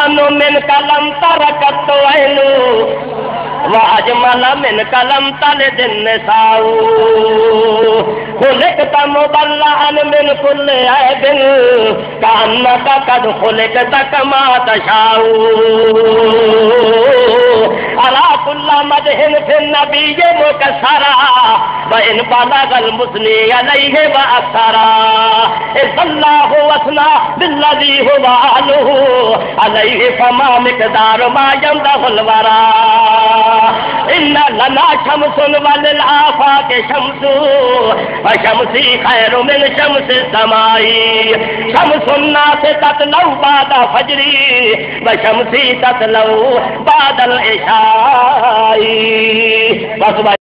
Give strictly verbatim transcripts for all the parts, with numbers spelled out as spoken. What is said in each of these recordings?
أحسن منك لم تركت عين وأجمل منك لم تلد النساء خلقت مبرأ من كل عيب كأنك قد خلقت كما تشاء على كل مدح في النبي مكسرا وإن بلغ المثني عليه وأكثرا إذ الله وثنى بالذي هو أهله عليه فما مقدار ما يمدح الورى إن لنا شمس وللآفاق شمس وشمسي خير من شمس السماء شمس الناس تطلع بعد فجري وشمسي تطلع بعد العشاء. بس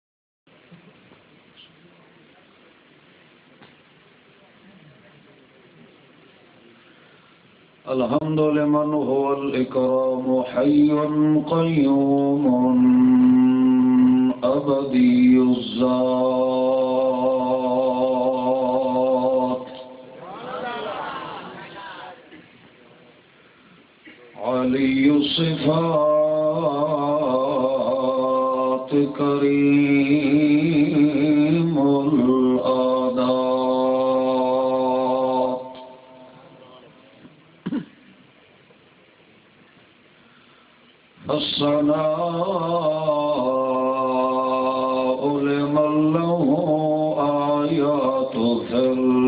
الحمد لمن هو الإكرام حي قيوم أبدي الذات علي الصفات كريم الآداب الصلاة لمن له آيات في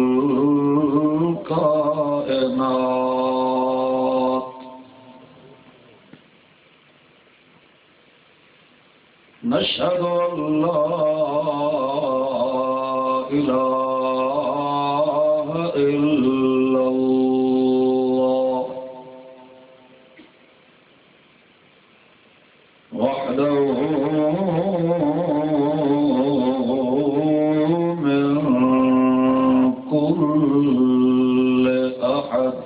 الكائنات نشهد أن لا إله إلا الله وحده من كل أحد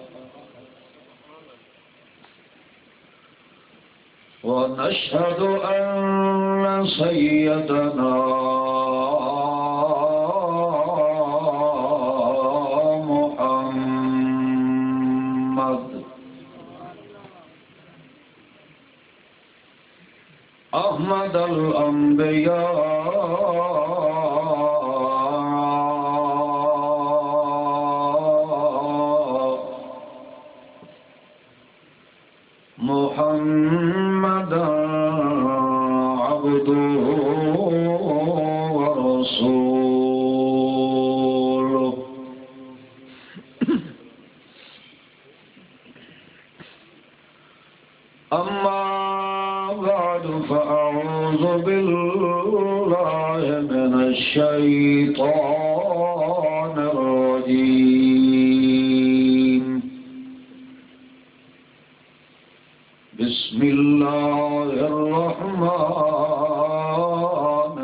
ونشهد أن سيدنا محمد أحمد الأنبياء محمدا عبده ورسوله أما بعد فأعوذ بالله من الشيطان الرجيم بسم الله الرحمن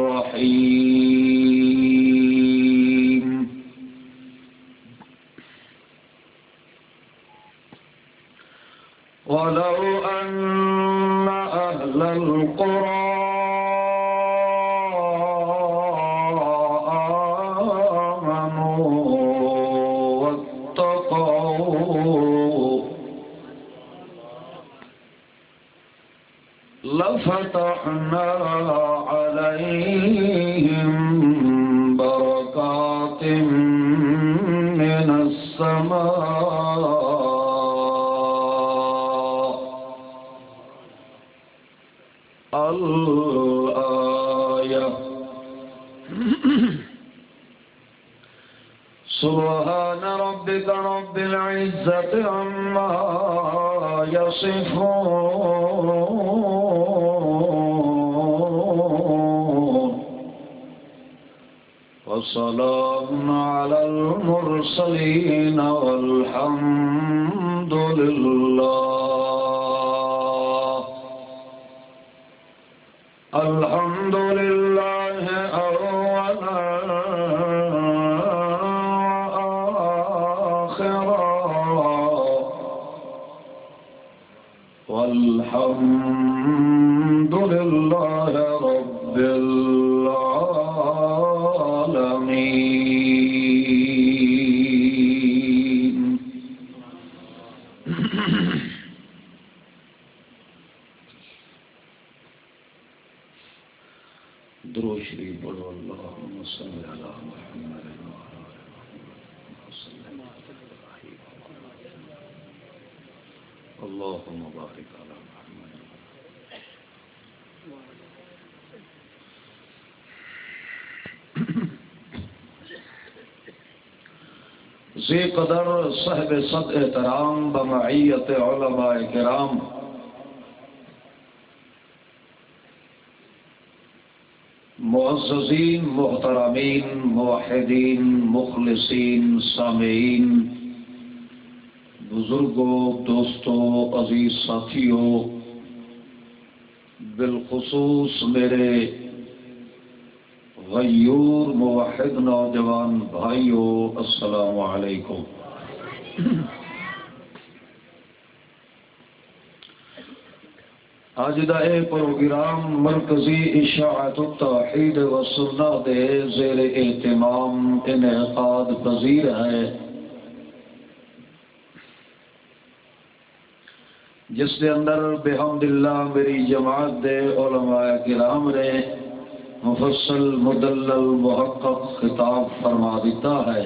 الرحيم ولو أن أهل القرى آمنوا واتقوا لفتحنا عليهم بركات من السماء الآية سبحان ربك رب العزة عما يصفون وسلام على المرسلين والحمد لله الحمد لله أولا والحمد لله رب العالمين. درود شریف پڑھو اللہم صل علی محمد وعلی آل محمد وسلم اللہم بارک علی محمد ذی قدر صاحب صد احترام بمعیت علماء کرام معززین محترمین موحدین مخلصین سامعین بزرگوں دوستوں عزیز ساتھیوں بالخصوص میرے غیور موحد نوجوان بھائیوں السلام علیکم۔ آج دا اے پروگرام مرکزی اشاعت التوحید و سنت دے زیر اہتمام انعقاد پذیر ہے، جس کے اندر بحمد اللہ میری جماعت دے علماء کرام نے مفصل مدلل محقق خطاب فرما دیتا ہے۔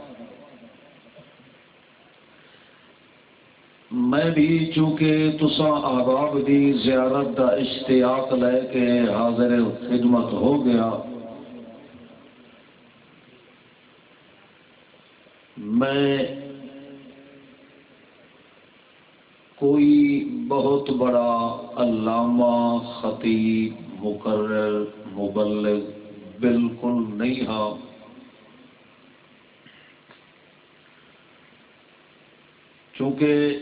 میں بھی چونکہ تساں احباب دی زیارت دا اشتیاق لے کے حاضر خدمت ہو گیا، میں کوئی بہت بڑا علامہ خطیب مقرر مبلغ بالکل نہیں ہاں، چونکہ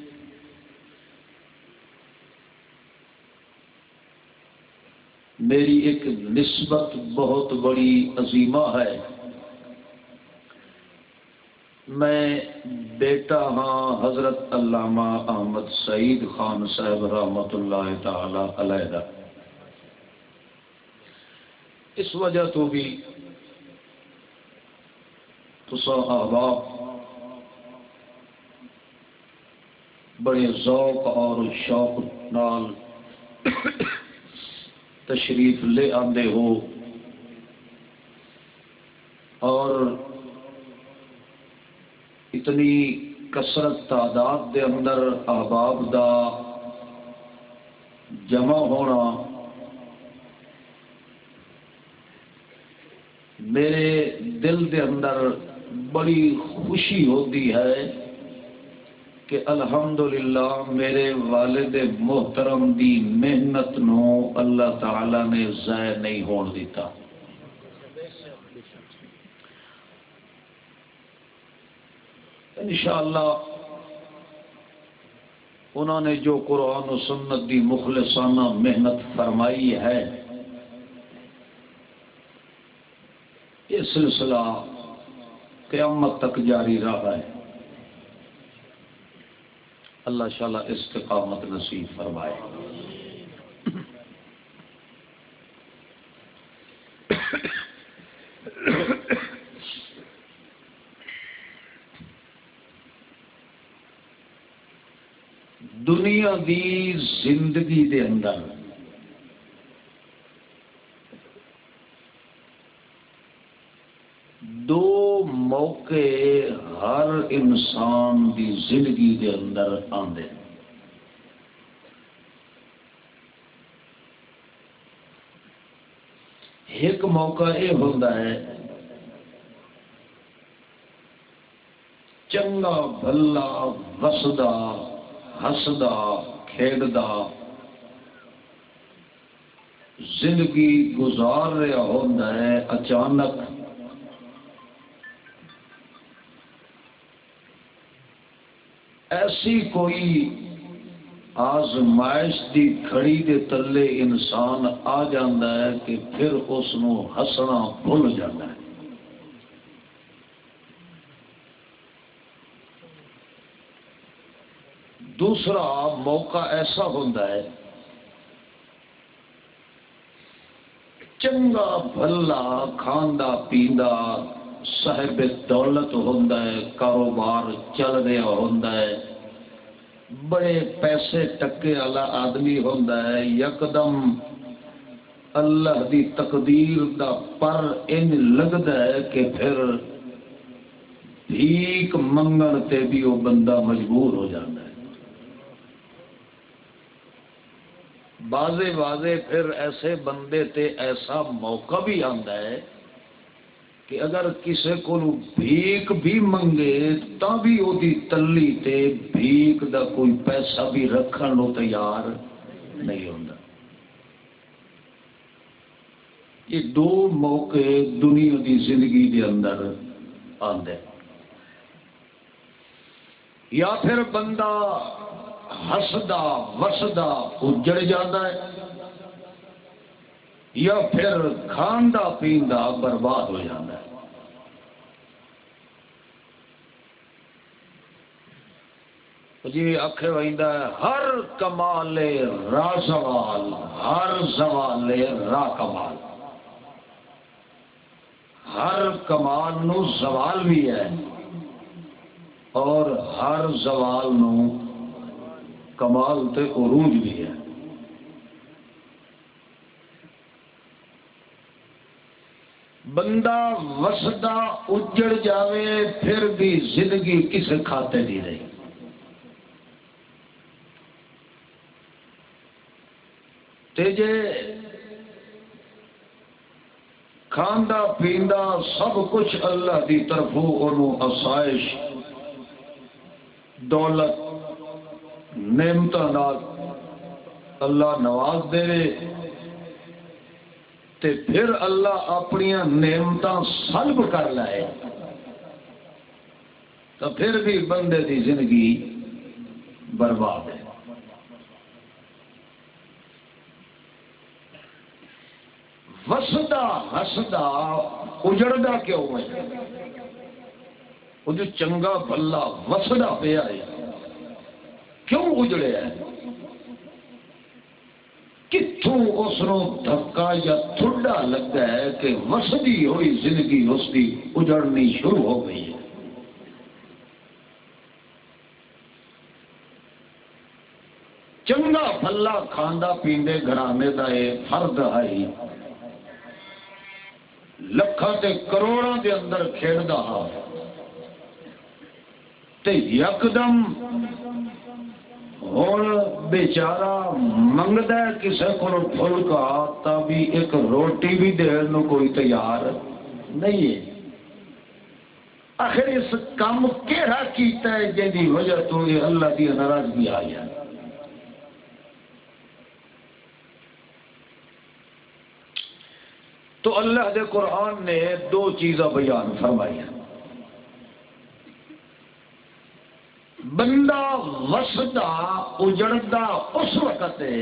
میری ایک نسبت بہت بڑی عظیمہ ہے۔ میں بیٹا ہاں حضرت علامہ احمد سعید خان صاحب رحمۃ اللہ تعالی علیہ، اس وجہ تو بھی تساں احباب بڑے ذوق اور شوق نال تشریف لے آندے ہو، اور اتنی کثرت تعداد دے اندر احباب دا جمع ہونا میرے دل دے اندر بڑی خوشی ہوتی ہے کہ الحمدللہ میرے والد محترم دی محنت نو اللہ تعالی نے ضائع نہیں ہون دیتا۔ انشاءاللہ انہوں نے جو قرآن و سنت دی مخلصانہ محنت فرمائی ہے، یہ سلسلہ قیامت تک جاری رہا ہے۔ اللہ شاء استقامت نصیب فرمائے۔ دنیا دی زندگی دے اندر دو موقع ہر انسان دی زندگی دے اندر آندے۔ ایک موقع یہ ہوتا ہے چنگا بھلا وسدا ہسدا کھیڈدا زندگی گزار رہا ہوتا ہے، اچانک ایسی کوئی آزمائش دی کھڑی دے تلے انسان آ جاتا ہے کہ پھر اس نو ہسنا بھول جاتا ہے۔ دوسرا موقع ایسا ہوتا ہے چنگا بھلا کھاندا پیندا صاحب دولت ہوتا ہے، کاروبار چل رہا ہوتا ہے، بڑے پیسے ٹکے والا آدمی ہوتا ہے، یکدم اللہ دی تقدیر دا پر ان لگتا ہے کہ پھر بھیک منگن تے بھی وہ بندہ مجبور ہو جاتا ہے. بازے واضح پھر ایسے بندے تے ایسا موقع بھی آتا ہے کہ اگر کسی کو بھیک بھی منگے تا بھی وہ تلی تے بھیک دا کوئی پیسہ بھی رکھن لو تیار نہیں ہوتا. یہ دو موقع دنیا دی زندگی دے اندر آتے. یا پھر بندہ ہسدا وسدا اجڑ جاتا ہے یا پھر کھاندا پیندا برباد ہو جاتا ہے. جی آخ وہدا ہے ہر کمال را زوال ہر زوال را کمال. ہر کمال نو زوال بھی ہے اور ہر زوال نو کمال تے عروج بھی ہے. بندہ وسدا اجڑ جاوے پھر بھی زندگی کسے کھاتے نہیں رہی. تے جے کھاندا پیندا سب کچھ اللہ دی طرفوں انہوں آسائش دولت نعمتاں نال اللہ نواز دے تے پھر اللہ اپنی نعمتاں سلب کر لائے تو پھر بھی بندے دی زندگی برباد ہے. وسدا ہسدا اجڑدا کیوں ہے؟ وہ جو چنگا بھلا وسدا پیا ہے کیوں اجڑیا ہے؟ کتوں اس نو دھکا یا تھوڑا لگتا ہے کہ وسدی ہوئی زندگی اس کی اجڑنی شروع ہو گئی ہے. چنگا بھلا کھاندا پیندے گھرانے دا اے فرد ہے لکھاں تے کروڑاں دے اندر کھیڑدا ہا تے یکدم ہوں بیچارہ منگتا ہے کسی کو پھلکا تبھی ایک روٹی بھی دین نو کوئی تیار نہیں ہے. آخر اس کام کیڑا کیتا ہے جن کی وجہ تو یہ اللہ کی ناراضگی آئی ہے. تو اللہ دے قرآن نے دو چیزاں بیان فرمائی ہیں. بندہ وسدا اجڑدا اس وقت ہے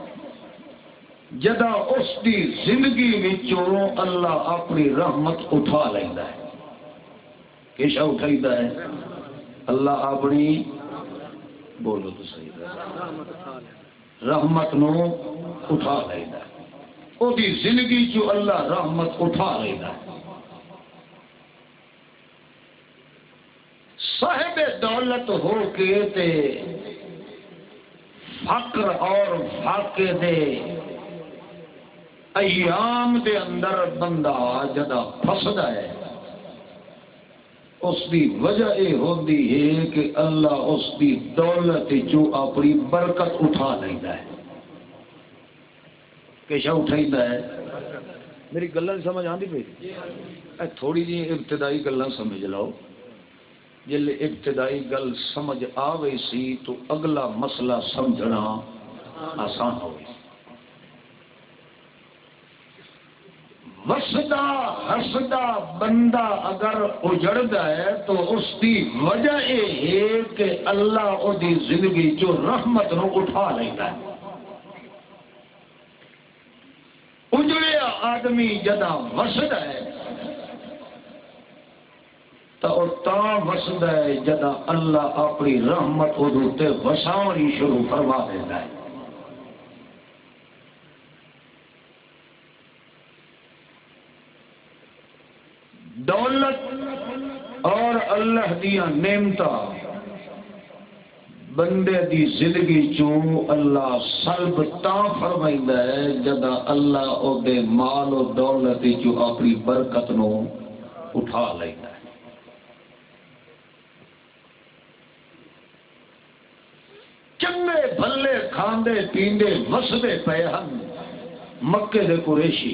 جدا اس دی زندگی وچوں اللہ اپنی رحمت اٹھا لیندا ہے. کیشا اٹھائیدا ہے؟ اللہ اپنی بولو تو صحیح رحمت نو اٹھا لیندا ہے. او دی زندگی چوں اللہ رحمت اٹھا لیندا ہے. صاحب دولت ہو کے تے فقر اور فاقے دے ایام دے اندر بندہ جدا پھسدا ہے اس دی وجہ یہ ہوتی ہے کہ اللہ اس دی دولت جو اپنی برکت اٹھا لینا ہے. کیسا اٹھائیدا ہے؟ میری گلاں سمجھ آندی پئی؟ تھوڑی جی ابتدائی گلاں سمجھ لو. جل ابتدائی گل سمجھ آ گئی سی تو اگلا مسئلہ سمجھنا آسان ہو گئی. وسدا ہسدا بندہ اگر اجڑدا ہے تو اس کی وجہ یہ ہے کہ اللہ او دی زندگی جو رحمت نو اٹھا لیتا ہے. اجڑیا آدمی جدا وسدا ہے تو تا وسدا ہے جدا اللہ اپنی رحمت ادو تے وساونی شروع فرما دیتا ہے. دولت اور اللہ دیا نعمتاں بندے دی زندگی چوں اللہ سلب تا فرمائندا ہے جدا اللہ او دے مال و دولت چوں اپنی برکت نو اٹھا لیندا ہے۔ چنگے بھلے کھاندے پیندے وسدے پے ہن مکے دے قریشی،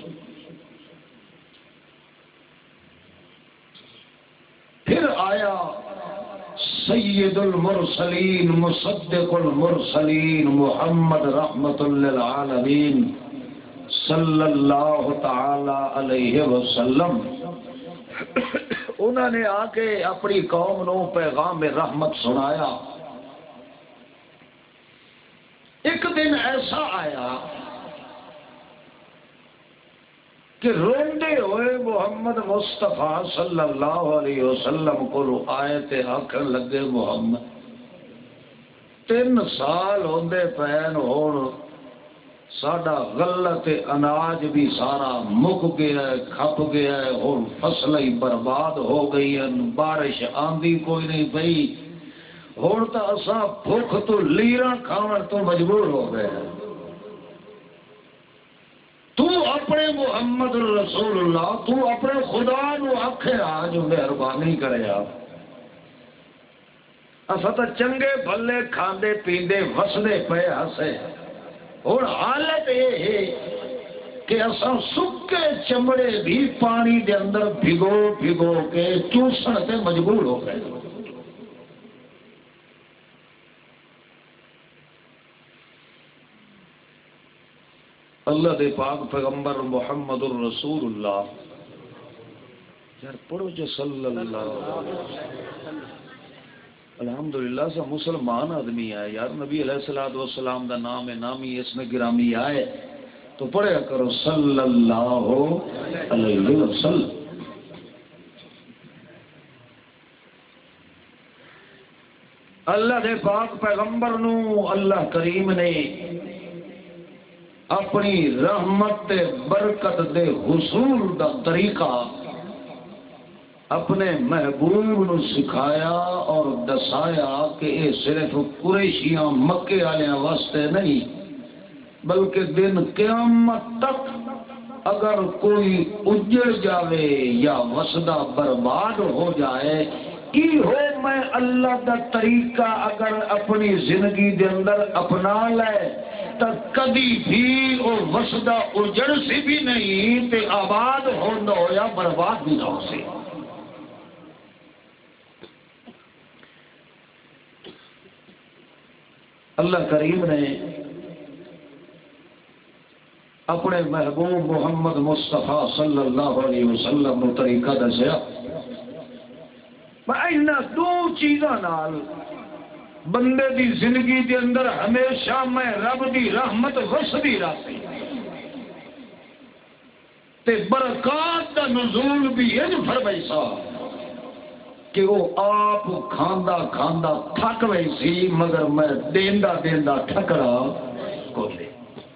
پھر آیا سید المرسلین مصدق المرسلین محمد رحمت للعالمین صلی اللہ تعالی علیہ وسلم، انہوں نے آ کے اپنی قوم نو پیغام رحمت سنایا۔ ایک دن ایسا آیا کہ روندے ہوئے محمد مصطفیٰ صلی اللہ علیہ وسلم کو آیت آخر لگے محمد تین سال ہوندے پین ہون ساڈا غلت اناج بھی سارا مک گیا ہے، کھپ گیا ہے، ہن فصلیں برباد ہو گئی ہیں، بارش آندی کوئی نہیں پئی، ہن تو اساں بھوک تو لیراں کھاون تو مجبور ہو گئے ہیں۔ تو اپنے محمد رسول اللہ تو اپنے خدا نو آکھے آج مہربانی کرے آپ اسا تو چنگے بھلے کھاندے پیندے وسدے پے ہسے، اور حالت یہ ہے کہ اسا سکے چمڑے بھی پانی دے اندر بھگو بھگو کے چوسن تے مجبور ہو گئے۔ اللہ دے پاک پیغمبر محمد الرسول اللہ یار پڑھو جو صلی اللہ علیہ وسلم، الحمدللہ سا مسلمان آدمی ہے یار، نبی علیہ الصلوۃ والسلام دا نام ہے، نامی اس میں گرامی آئے تو پڑھیا کرو صلی اللہ علیہ وسلم۔ اللہ دے پاک پیغمبر نو اللہ کریم نے اپنی رحمت دے برکت دے حصول دا طریقہ اپنے محبوب نو سکھایا اور دسایا کہ یہ صرف قریشیاں مکے والیاں واسطے نہیں بلکہ دن قیامت تک اگر کوئی اجڑ جاوے یا وسدا برباد ہو جائے کی ہو میں اللہ دا طریقہ اگر اپنی زندگی دے اندر اپنا لے تو کبھی بھی وہ وسدا اجڑ سی بھی نہیں تے آباد ہونا ہو یا برباد بھی نہ ہو سی۔ اللہ کریم نے اپنے محبوب محمد مصطفیٰ صلی اللہ علیہ وسلم کو طریقہ دسیا، میں دو چیزاں نال بندے دی زندگی دے اندر ہمیشہ میں رب دی رحمت وسدی رہتی تے برکات دا نزول بھی ان فرمائی سا کہ وہ آپ کھاندا کھاندا تھک گئی سی مگر میں دیندا دیندا ٹھکرا کو دے۔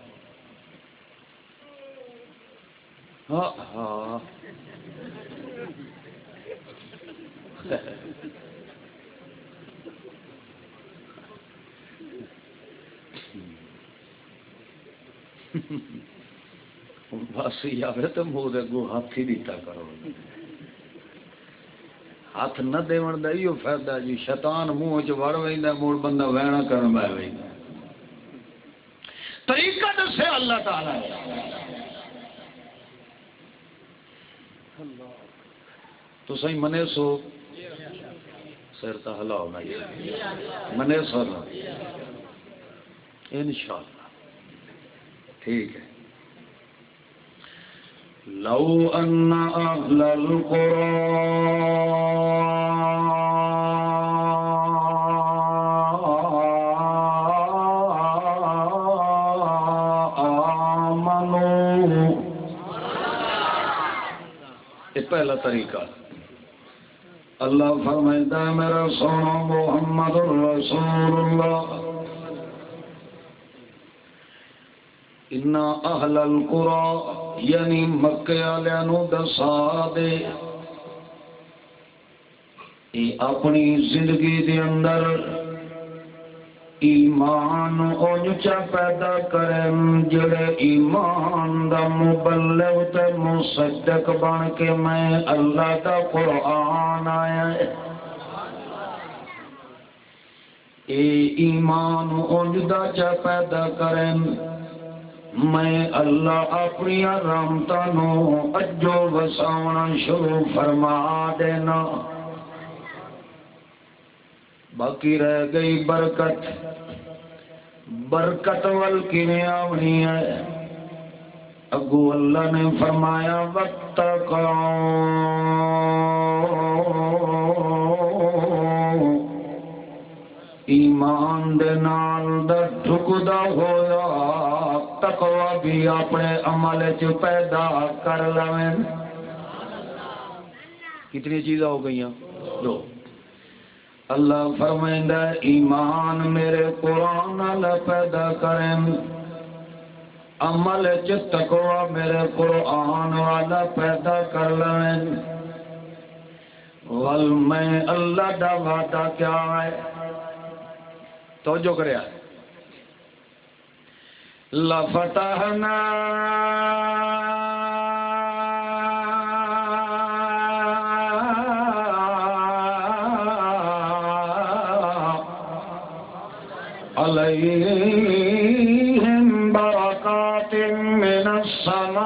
ہاں ہاں بس یار تو منہ اگوں ہاتھ ہی دیتا کرو، ہاتھ نہ دیون دا ایو فائدہ جی، شیطان منہ چ وڑ ویندا مڑ بندہ وینا کرن بہ ویندا۔ طریقہ دسے اللہ تعالی تو صحیح منے سو سر تا ہلاؤ نہ منے سو انشاءاللہ ٹھیک ہے۔ لو ان اہل القرى آمنوا، یہ پہلا طریقہ اللہ فرمائتا ہے میرا سونا محمد الرسول اللہ ان اہل القرى یعنی مکے والوں نو دسا دے اے اپنی زندگی دے اندر ایمان اونج چا پیدا کریں جڑے ایمان دا مبلغ تے مصدق بن کے میں اللہ دا قرآن آیا ہے اے ایمان اونج دا چا پیدا کریں میں اللہ اپنی رحمتاں نو اجو وساونا شروع فرما دینا باقی رہ گئی برکت برکت وال کیویں آونی ہے اگو اللہ نے فرمایا واتقوا ایمان دے نال دا ٹھکدا ہویا تقوی بھی اپنے عمل چ پیدا کر لویں کتنی چیزاں ہو گئیاں دو اللہ فرمائندہ ایمان میرے قرآن نال پیدا کریں عمل چ تقوی میرے قرآن والا پیدا کر لیں ول میں اللہ دا وعدہ کیا ہے توجہ کرے لفتحنا علیہم برکات من السماء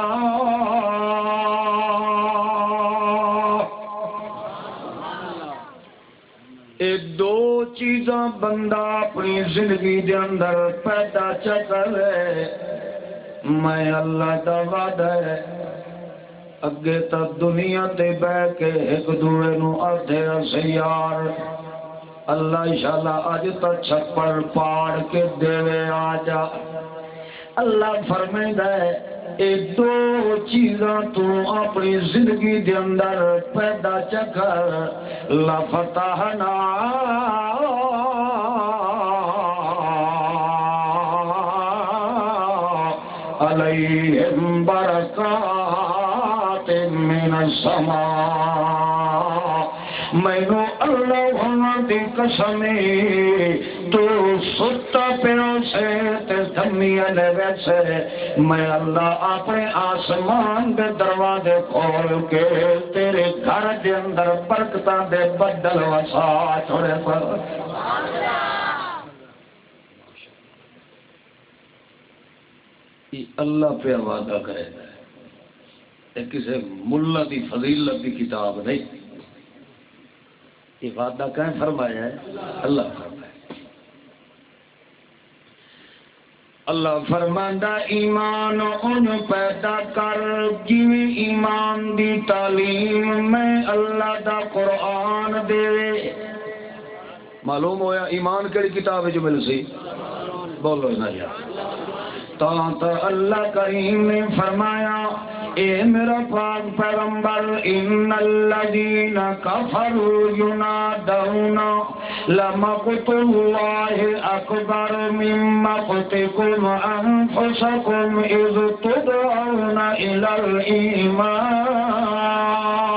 اے دو چیزاں بندہ اپنی زندگی دے اندر پیدا چکلے میں اللہ دا وعدہ ہے اگے تا دنیا تے بہ کے ایک دوے نو آدھے سیار اللہ انشاءاللہ آج تو چھپڑ پاڑ کے دے آجا اللہ فرمائدہ ہے اے دو چیزاں تو اپنی زندگی دے اندر پیدا چکر لفتحنا علیہم برکات من السماء مینو اللہ دی قسمی تو ستا پیروں سے تے دھمیا لے ویسے میں اللہ اپنے آسمان دے دروازے کھول کے تیرے گھر دے اندر برکتاں دے بدل وسا چھوڑے پر اللہ پہ وعدہ کرے گا کسی ملا دی فضیلت دی کتاب نہیں یہ وعدہ کہیں فرمایا ہے اللہ فرمایا اللہ فرماندہ ایمان ان پیدا کر جویں ایمان دی تعلیم میں اللہ دا قرآن دے معلوم ہویا ایمان کیڑی کتاب جو مل سی بولو نا یار تا اللہ کریم نے فرمایا اے میرا پاک پیغمبر ان الذین کفروا ینادون لمقت اللہ اکبر من مقتکم انفسکم اذ تدعون الی الایمان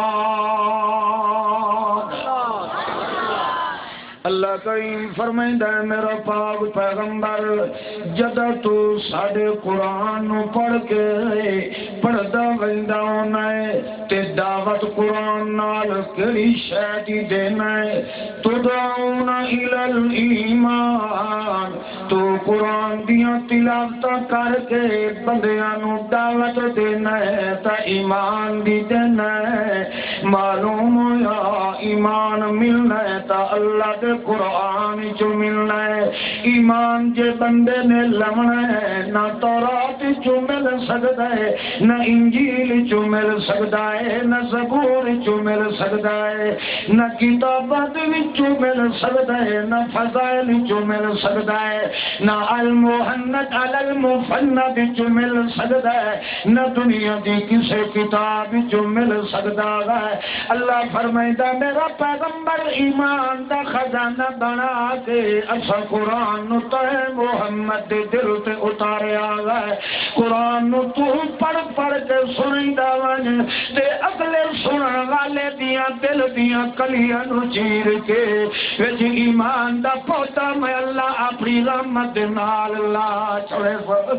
اللہ کریم فرمائندہ ہے میرا پاک پیغمبر جدہ تو ساڑھے قرآن پڑھ کے پڑھدا ویندہ ہونا ہے تے دعوت قرآن نال کری شہدی دینا ہے تدعون الی الایمان تو قرآن دیاں تلاوتہ کر کے بندیاں دعوت دینا ہے تا ایمان دی دینا ہے معلوم ہویا ایمان ملنا ہے تا اللہ دے قرآن جو ملنا ہے ایمان جے بندے نے لمنا ہے نہ تورات جو مل سکتا ہے نہ انجیل جو مل سکتا ہے نہ زبور جو مل سکتا ہے نہ کتابات جو مل سکتا ہے نہ فضائل جو مل سکتا ہے نہ المحنت علی المفند جو مل سکتا ہے نہ دنیا دی کسے کتاب جو مل سکتا ہے اللہ فرمائدہ میرا پیغمبر ایمان دا خزانہ بنا کے اصا قرآن نو تے محمد دے دل تے اتارے آگا ہے قرآن نو تو پڑھ پڑھ کے سنی دا ون تے اگلے سنن والے دیاں دل دیاں کلیاں نو چیر کے وچ ایمان دا پوتا میں اللہ اپنی رحمت نال لا چھوڑے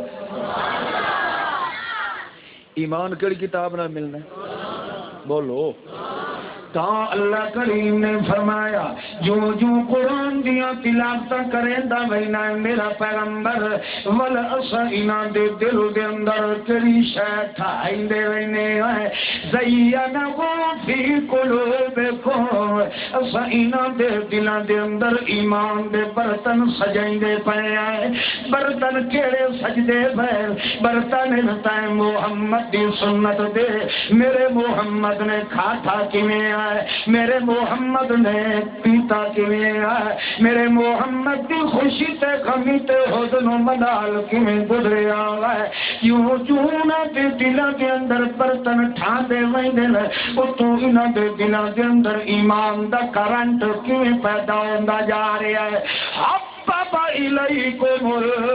ایمان کڑی کتاب نہ ملنا بولو تا اللہ کریم نے فرمایا جو جو قرآن دیا تلاوت کریندا وینا میرا پیغمبر ول اسینا دے دل دے اندر کری شے ٹھائیندے وینے ہے زینا وہ فی قلوبکم اسینا دے دلاں دے اندر ایمان دے برتن سجائیندے پئے ہیں برتن کیڑے سجدے پئے برتن نتا محمد دی سنت دے میرے محمد نے کھاتا کیویں میرے محمد نے پیتا کیویں ہے میرے محمد دی خوشی تے غمی تے حزن و ملال کیویں گزریا ہے یوں جونا دے دلاں دے اندر برتن ٹھاندے ویندے نے اتوں انہاں دے دلاں دے اندر ایمان دا کرنٹ کیویں پیدا ہوندا جا رہا ہے حبب الیکم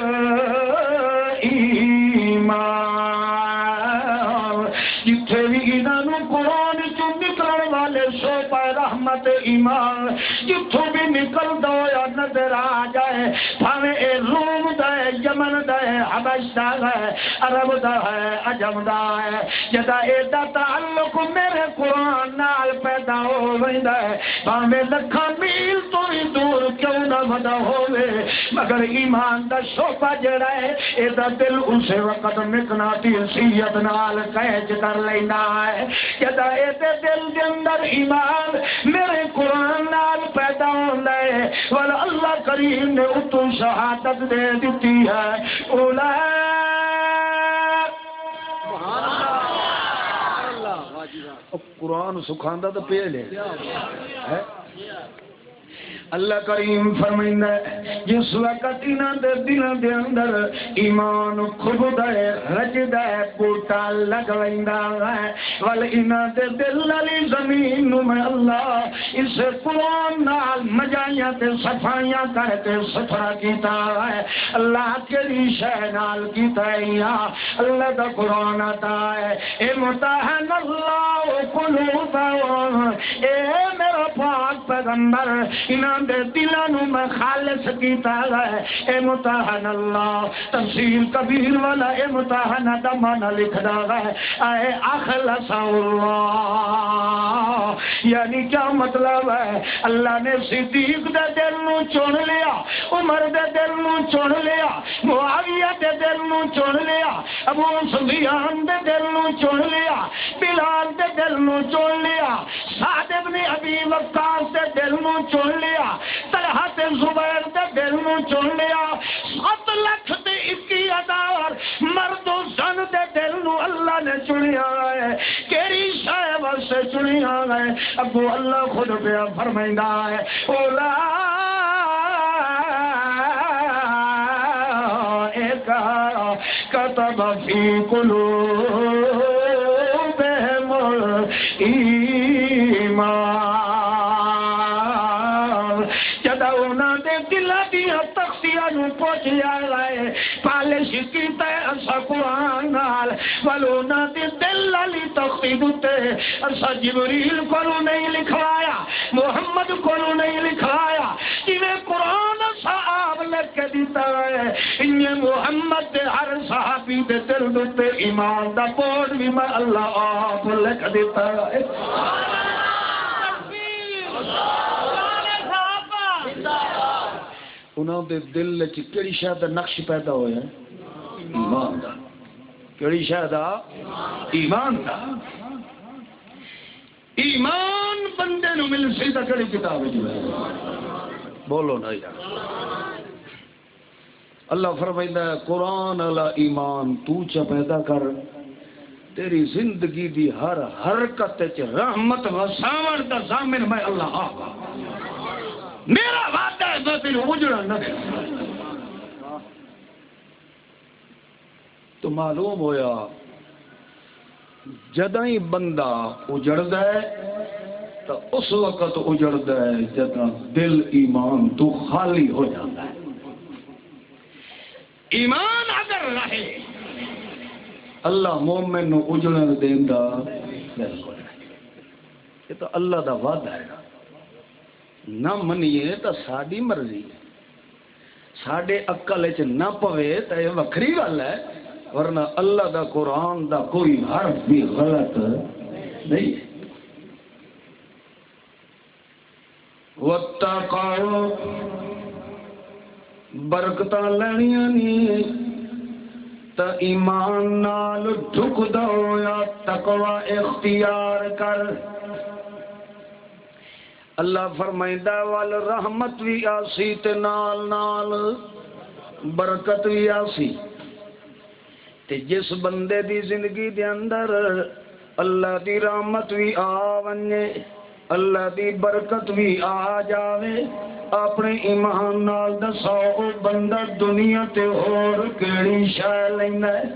الایمان جتھے بھی انہاں نو قرآن چوں نکلن والے سو پہ رحمت ایمان جتھوں بھی نکل دو یا نظر آ جائے بھاوے اے روم دا ہے یمن دا ہے حبش دا ہے عرب دا ہے عجم دا ہے جدا اے دا تعلق میرے قرآن نال پیدا ہو ویندا ہے بھاوے لکھاں میل تو ہی دور کیوں نہ ودا ہوے مگر ایمان دا شوبہ جڑا ہے اے دا دل اسے وقت مقناطیسیت نال قید کر لیندا ہے جدا اے دے دل دے اندر ایمان میرے قرآن نال پیدا ہوندا ہے والا اللہ کریم نے اتو شہادت دے دیتی ہے اولا قرآن سکھاندا تو پیل ہے اللہ کریم فرمائندا ہے جس وقت انہاں دے دلاں دے اندر ایمان کھبدا ہے رجدا ہے بوٹا لگ ویندا ہے ول انہاں دے دل علی زمین نو میں اللہ اس قرآن نال مجائیاں تے صفائیاں کر کے ستھرا کیتا ہے اللہ کیڑی شے نال کیتا ہے یا اللہ دا قرآن آتا ہے اے متحن اللہ قلوبہم اے میرا پاک پیغمبر انہاں دے دلاں نو میں خالص کیتا ہے اے متحن اللہ تفسیر کبیر والا اے متحن دا معنی لکھدا ہے اے اخلص اللہ یعنی کیا مطلب ہے اللہ نے صدیق دے دل نو چن لیا عمر دے دل نو چن لیا معاویہ دے دل نو چن لیا ابو سفیان دے دل نو چن لیا بلال دے دل نو چن لیا سعد بن ابی وقاص دے دل نو چن لیا طلحہ تے زبیر دے دل نو چن لیا سات لاکھ تے اکی ہزار مرد و زن دے دل نو اللہ نے چنیا ہے کیڑی شے واسطے چنیا ہے ابو اللہ خود پیا فرمائندا ہے اولا ایک کتب فی قلوبہم ایمان پوچھیا گئے پالش کیتا ہے اسا قرآن نال ولونا دے دل علی تختی دوتے اسا جبریل کو نہیں لکھوایا محمد کو نہیں لکھوایا انہیں قرآن صحاب لکھ کے دیتا ہے انہیں محمد دے ہر صحابی دے دل دوتے ایمان دا پوڑ بھی میں اللہ آپ لکھ دیتا ہے انہوں دے دل وچ کیڑی شے دا نقش پیدا ہویا ہے ایمان دا کیڑی شے دا ایمان دا ایمان بندے نو مل سی تے کیڑی کتاب وچ بولو نا یار اللہ فرمائندا ہے قرآن والا ایمان تو چ پیدا کر تیری زندگی دی ہر حرکت وچ رحمت وساون دا ضامن میں اللہ آقا میرا وعدہ ہے میں تیرے اجڑا نہ دے تو معلوم ہویا جداں ہی بندہ اجڑدا ہے تو اس وقت اجڑدا ہے جداں دل ایمان تو خالی ہو جاتا ہے. ایمان اگر رہے اللہ مومن نو اجڑن دیندا بالکل. یہ تو اللہ دا وعدہ ہے نا. نہ منیے تو ساری مرضی ہے. ساڈے عقل وچ نہ پوے تو یہ وکھری گل ہے. ورنہ اللہ دا قرآن دا کوئی حرف بھی غلط نہیں ہے. وَاتَّقَوْا برکتاں لینیاں نی تا ایمان نال جھک دو یا تقوی اختیار کر. اللہ فرمائندا وال رحمت بھی آسی تے نال نال برکت بھی آسی. تے جس بندے دی زندگی دے اندر اللہ دی رحمت بھی آ ونجے اللہ دی برکت بھی آ جاوے اپنے ایمان نال دسو او بندہ دنیا تے اور کیڑی شے لیندا ہے.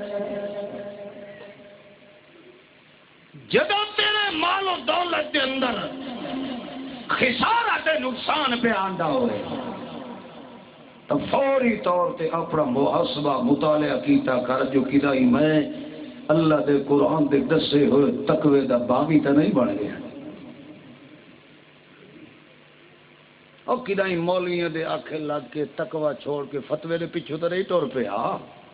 جدوں تیرے مال و دولت دے اندر خسارہ تے نقصان پہ آندا ہوئے تو فوری طور تے اپنا محاسبہ مطالعہ کیتا کر جو کدائی میں اللہ دے قرآن دے دسے ہوئے تقوی دا باغی تا نہیں بن گیا. اور کدائی مولویاں دے آنکھیں لگ کے تقوی چھوڑ کے فتوے دے پیچھے تو نہیں ٹور پہ آ.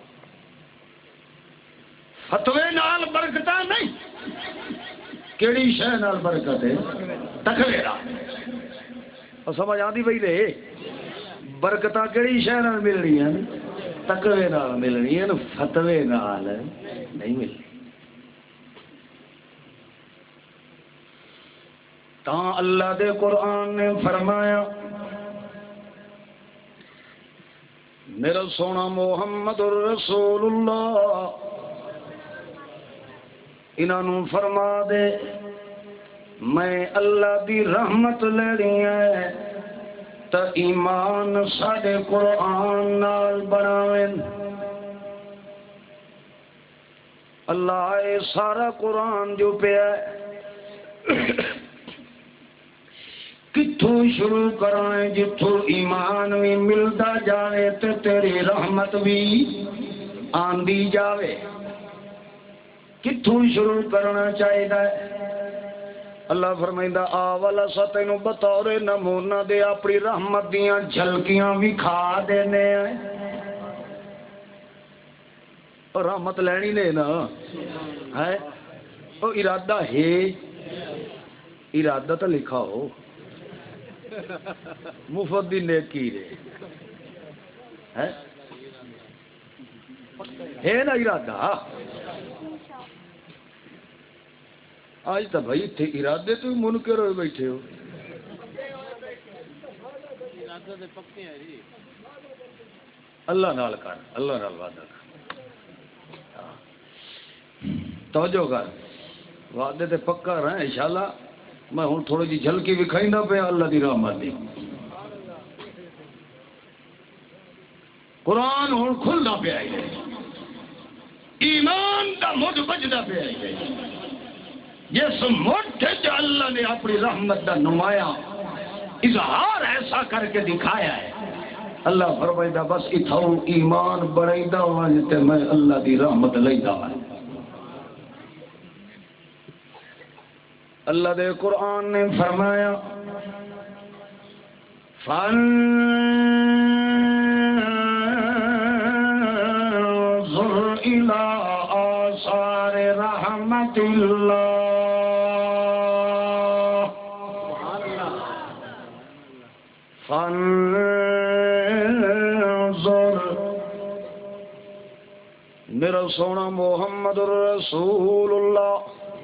فتوے نال برکتاں نہیں. کیڑی شے نال برکت ہے؟ تقوی نال. اور سمجھ آندی پئی لے برکتاں کیڑی شے نال ملنی ہیں؟ تقوی نال ملنی ہیں. فتوے نال نہیں ملنی. تاں اللہ دے قرآن نے فرمایا میرا سونا محمد رسول اللہ انہوں فرما دے میں اللہ دی رحمت لینی ہے تا ایمان ساڈے قرآن نال بناویں. اللہ اے سارا قرآن جو پیا کتھوں شروع کرائیں جتھوں ایمان بھی ملتا جاوے تے تیری رحمت بھی آندی جاوے. کتھوں شروع کرنا چاہیے؟ اللہ فرمائندا آوالا سا تینوں بطور نمونہ دے اپنی رحمت دیاں جھلکیاں بھی کھا دینے ہیں. اور رحمت لینی نے نا ہے او ارادہ ہے. ارادہ تو لکھا ہو مفت دی نیکی ہے ہے نا ارادہ. آج تو بھائی تھے ارادے تو منکر ہوئے بیٹھے ہو. اللہ نال کر اللہ نال وعدہ کر توجہ کر وعدے تے پکا رہا انشاءاللہ. میں ہوں تھوڑی جی جھلکی بھی کھائندا پیا اللہ دی رحمت دی. قرآن ہوں کھلدا پیا ایمان دا مجھ بجدا پیا. جس مٹھ چ اللہ نے اپنی رحمت دا نمایاں اظہار ایسا کر کے دکھایا ہے. اللہ فرمائدا بس اتھاؤ ایمان بڑھائیدا ہوا تے میں اللہ دی رحمت لیندا ہوا. اللہ دے قرآن نے فرمایا فانظر الی آثار رحمت اللہ. فانظر میرا سونا محمد رسول اللہ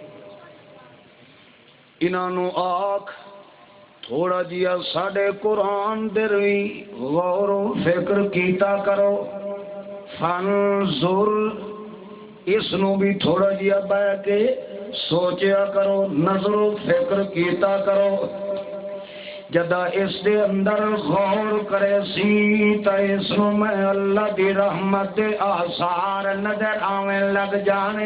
انہوں آکھ تھوڑا جیا ساڑے قرآن در بھی غور و فکر کیتا کرو. فانظر اس نو بھی تھوڑا جیا بہ کے سوچیا کرو نظر و فکر کیتا کرو. جدا اس دے اندر غور کرے سی تا اس نو میں اللہ دی رحمت دے آثار نظر آویں لگ جانے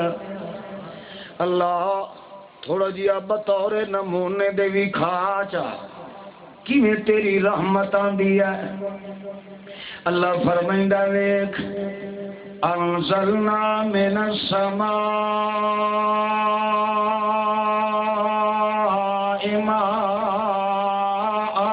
اللہ تھوڑا جیا بطور نمونے دے بھی کھا چا کی میں تیری رحمت آندی ہے اللہ فرمائندہ ویکھ انزلنا من السماء ماء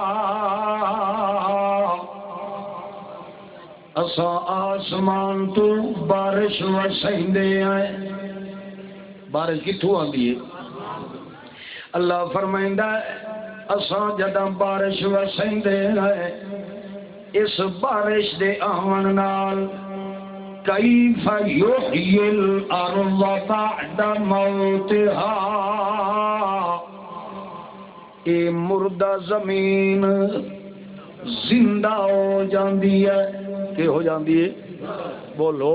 اسا آسمان تو بارش وسیندے ہیں بارش کتھوں آندی ہے اللہ فرمائندہ اساں جداں بارش وسیندے ہیں اس بارش دے آون نال کیف یحیی الارض بعد موتها اے مردہ زمین زندہ ہو جاندی ہے کہ ہو جاندی ہے بولو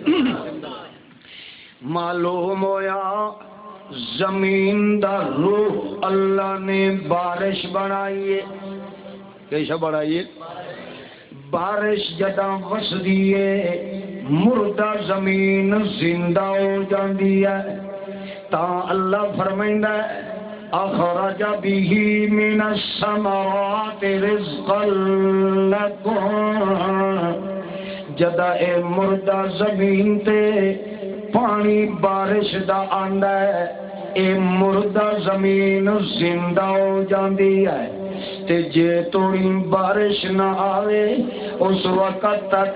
معلوم ہویا زمین دا روح اللہ نے بارش بنائیے کیسا بنائیے بارش جداں وسدی ہے مردہ زمین زندہ ہو جاندی ہے تا اللہ فرمائندا ہے اخرج به من الثمرات رزقا لكم جدا اے مردہ زمین تے پانی بارش دا آندا ہے اے مردہ زمین زندہ ہو جاندی ہے تے جے توڑی بارش نہ آوے اس وقت تک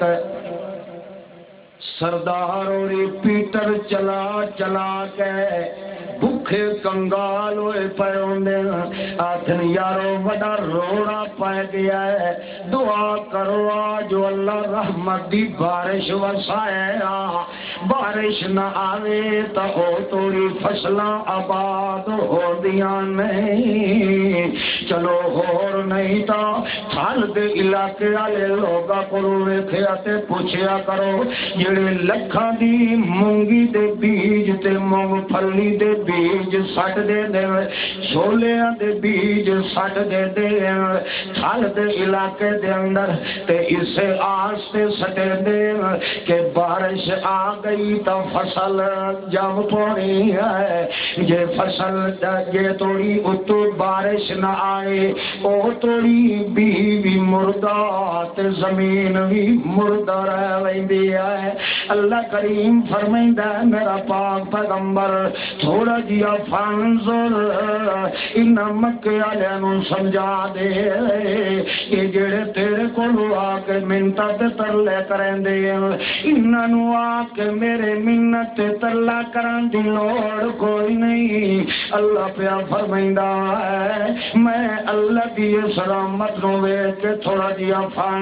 سردار اور پیٹر چلا چلا کے بھوکے کنگال ہوئے پے ہوندے آخر یارو بڑا روڑا پائے گیا ہے دعا کرو جو اللہ رحمت دی بارش وسائے بارش نہ آوے تو او توری فصلاں آباد ہو دیاں نہیں چلو ہور نہیں تا تھال دے علاقے والے لوگا کو ویکھیا تے پوچھیا کرو جڑے لکھاں دی مونگی دے بیج تے مونگ پھلی دے بیج سٹ دے دے چھولیاں دے بیج سٹ دے دے تھال دے علاقے دے اندر تے اسے آس تے سٹے دے کہ بارش آ گئی تو فصل جب پڑی ہے یہ فصل یہ توڑی اتو بارش نہ آئے او توڑی بھی بھی مردہ تے زمین بھی مردہ رہ ویندی ہے اللہ کریم فرمائندا ہے میرا پاک پیغمبر تھوڑا جیا فانظر ان مکے والے نو سمجھا دے کہ جڑے تیرے کولوں آ کے منتا تے ترلے کریندے انہاں نو آ کے میرے منت تے ترلا کرن دی لوڑ کوئی نہیں اللہ پیا فرمائندا ہے میں اللہ دی اس رحمت نو ویکھ کے تھوڑا جیا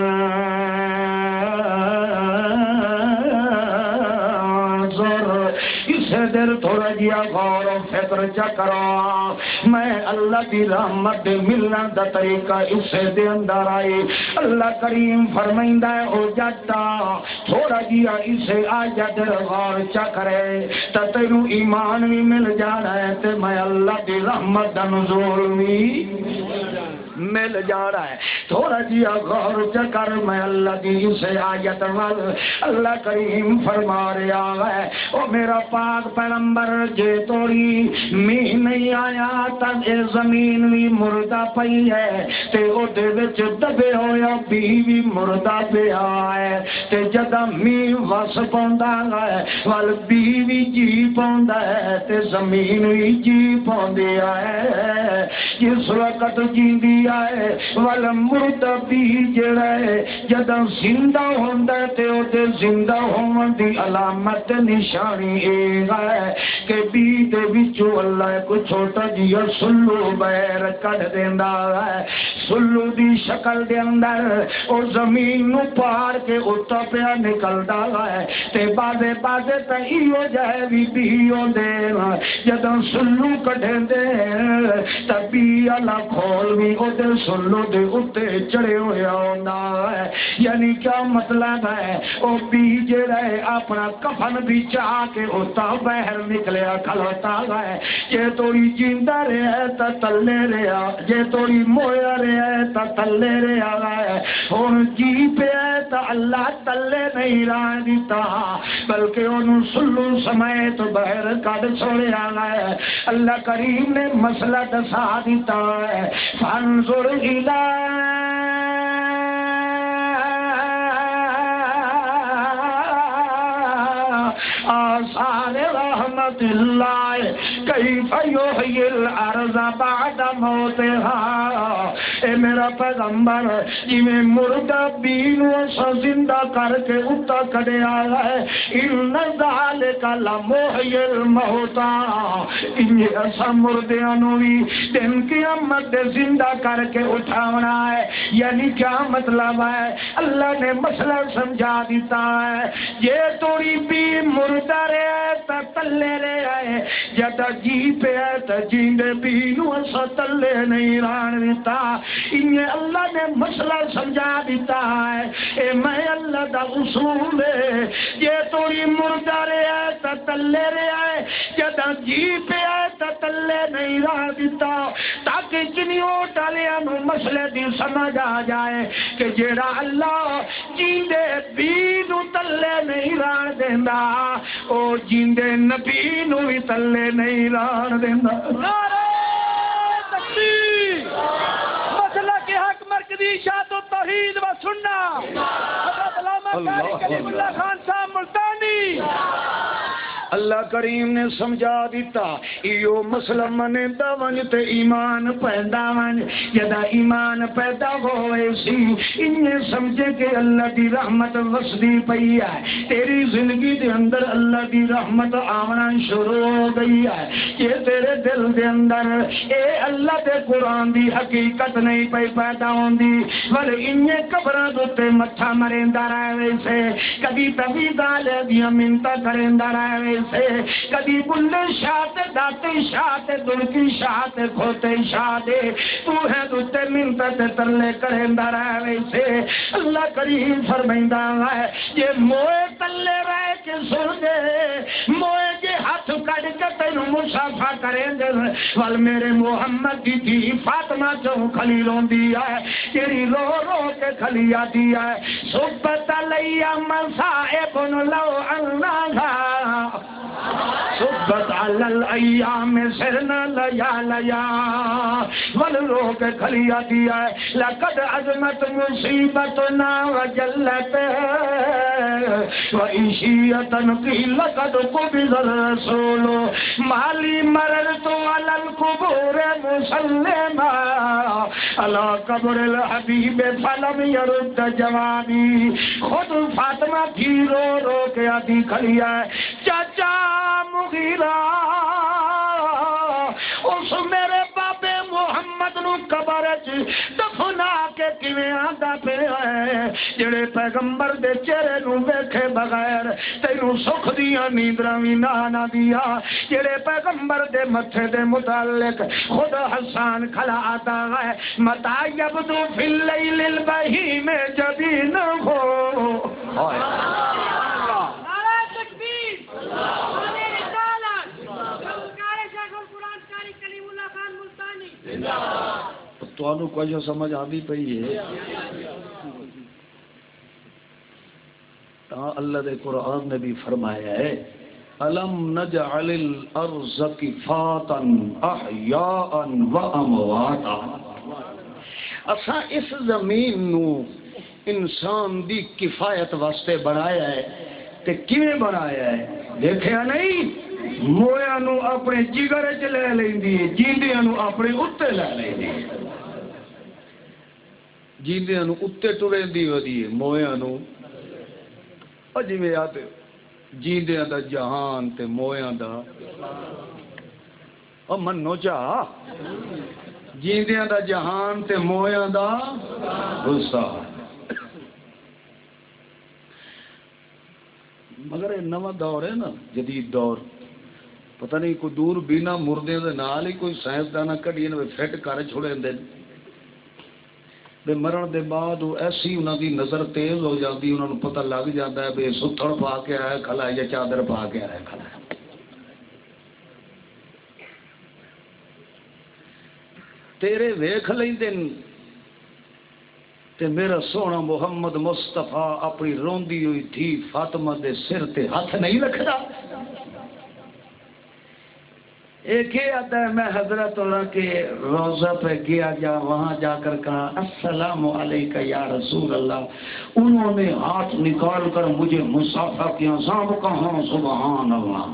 فانظر اسے دیر تھوڑا جیا غور و فکر چا کرو میں اللہ دی رحمت دے ملنا دا طریقہ اسے دے اندر آئی اللہ کریم فرمائندہ ہے او جاتا تھوڑا جیا اسے آجا دیر غور چا کرے تا تیرو ایمان بھی مل جانا ہے تے میں اللہ دی رحمت دا نزول بھی مل جا رہا ہے تھوڑا جیا غور چا کر میں اللہ دی اسے آیت وال اللہ کریم فرما رہا ہے او میرا پاک پیغمبر جے توڑی میہ نہیں آیا تب اے زمین بھی مردہ پئی ہے تے او دے وچ دبے ہویا بیوی مردہ پہ آئے تے جدا میہ وس پوندا ہے وال بیوی جی پوندا ہے تے زمین بھی جی پوندی ہے جس وقت جیندی آئے وال مردہ بھی جڑا ہے جدا زندہ ہوندا ہے تے او دے زندہ ہون دی علامت نشانی اے ہے کہ بی دے وچوں اللہ کو چھوٹا جیا سلو بیر کڈ دیندا ہے سلو دی شکل دے اندر او زمین نو پار کے اتا پیا نکلدا ہے تے بازے بازے تے ایو جائے وی بی ہوندے جدوں سلو کڈھندے تے بی اللہ کھول وی او دے سلو دے اوتے چڑھے ہویا ہوندا ہے یعنی کیا مطلب ہے او بھی جڑا ہے اپنا کفن بھی چاہ کے ہوتا باہر نکلیا کھلوتا ہے جے توڑی جیندہ رہے تا تلے رہا جے توڑی مویا رہے تا تلے رہا ہے ہون جی پہ ہے تا اللہ تلے نہیں رہا دیتا بلکہ انہوں سلو سمیت باہر کڑ چھوڑے آگا ہے اللہ کریم نے مسئلہ دسا دیتا ہے فانظر الہ آثار رحمت اللہ کیف یحیی الارض بعد موتها اے میرا پیغمبر جی میں مردہ بینو سا زندہ کر کے اتا کھڑے آیا ہے ان ذالک لمحیی الموتى انہیں ایسا مردیانوں بھی دن قیامت دے زندہ کر کے اٹھاونا ہے یعنی کیا مطلب ہے اللہ نے مسئلہ سمجھا دیتا ہے یہ توڑی بھی مردہ رہے تا تلے رہے جدا جی پہ ہے تا جیندے بینو ایسا تلے نہیں ران دیتا انہیں اللہ نے مسئلہ سمجھا دیتا ہے اے میں اللہ دا اصول ہے یہ توڑی مردہ رہے تا تلے رہے جدا جی پہ ہے تا تلے نہیں ران دیتا تاکہ جنیوں ڈالیا نو مسئلے دی سمجھ آ جائے کہ جیڑا اللہ جیندے بینو تلے نہیں ران دیندہ او جیندے نبی نو بھی تلے نہیں ران دیندہ نعرہ تکبیر مسئلہ کے حق مرکزی شاہد و توحید و سننا حضرت علامہ قاری کلیم اللہ خان صاحب ملتانی اللہ کریم نے سمجھا دیتا ایو مسئلہ منے دا ونج تے ایمان پیدا ونج جدا ایمان پیدا ہوئے سی انہیں سمجھے کہ اللہ دی رحمت وسدی پئی ہے تیری زندگی دے اندر اللہ دی رحمت آمنا شروع ہو گئی ہے یہ تیرے دل دے اندر اے اللہ دے قرآن دی حقیقت نہیں پئی پیدا ہوندی ول انہیں قبرہ دوتے متھا مرندہ رہے سے کبھی تبھی دالے دیا منتا کرندہ رہے سے کبھی بلے شاہتے داتے شاہتے دلکی شاہتے کھوتے شاہتے تو ہے دوتے منتا تے ترلے کرندہ رہے سے اللہ کریم فرمائندہ ہے یہ موئے تلے رہے کے سن دے موئے کے ہاتھ کڑ کے تینوں مصافہ کریں دے وال میرے محمد کی تھی فاطمہ جو خلیلوں دیا ہے تیری رو رو کے خلیا دیا ہے صبت علیہ مسائب لو اللہ صبت علی الایام سرنا لیا لیا والروح کھلیا دیا ہے لقد عظمت مصیبتنا وجلت وعشیتن کی لقد قبض الرسول مالی مررت علی القبور مسلمہ علی قبر الحبیب فلم یرد جوابی خود فاطمہ کی رو رو کے آدھی کھلیا ہے چاچا مغیرہ اس میرے بابے محمد نو قبر دفنا کے کیویں آندا پیا ہے جڑے پیغمبر دے چہرے نو ویکھے بغیر تینوں سکھ دیاں نیندراں وی نہ نہ دیا جڑے پیغمبر دے متھے دے متعلق خود حسان کھلا آتا ہے متا یبدو فی اللیل البہیم جبین ہو تو انو کو جو سمجھ آدھی پئی ہے تا اللہ دے قرآن نے بھی فرمایا ہے الم نجعل الارض کفاتا احیاء و امواتا اسا اس زمین نو انسان دی کفایت واسطے بنایا ہے تے کیویں بنایا ہے دیکھیا نہیں مویا نو اپنے جگر چ لے لیندی جیندیاں نو اپنے اتے لے لیندی جیندیاں نو اتے ٹریندی ودی مویا نو اجی میں آتے جیندیاں دا جہان تے مویا دا او منو چا جیندیاں دا جہان تے مویا دا غصہ مگر یہ نواں دور ہے نا جدید دور پتہ نہیں کوئی دور بینا مردے دے نال ہی کوئی سائنسدان کڈی نے فٹ کر چھوڑے دے بے مرن دے بعد وہ ایسی انہوں دی نظر تیز ہو جاتی، انہوں نے پتہ لگ جاتا ہے بے ستھڑ پا کے آیا کھلا ہے یا چادر پا کے آیا کھلا ہے۔ تیرے ویکھ لیندے تے میرا سونا محمد مصطفیٰ اپنی روندی ہوئی تھی فاطمہ دے سر تے ہاتھ نہیں رکھدا۔ ایک ہی آتا ہے میں حضرت اللہ کے روضہ پہ گیا جا، وہاں جا کر کہا السلام علیکہ یا رسول اللہ، انہوں نے ہاتھ نکال کر مجھے مصافحہ کیا، صاحب کہاں سبحان اللہ۔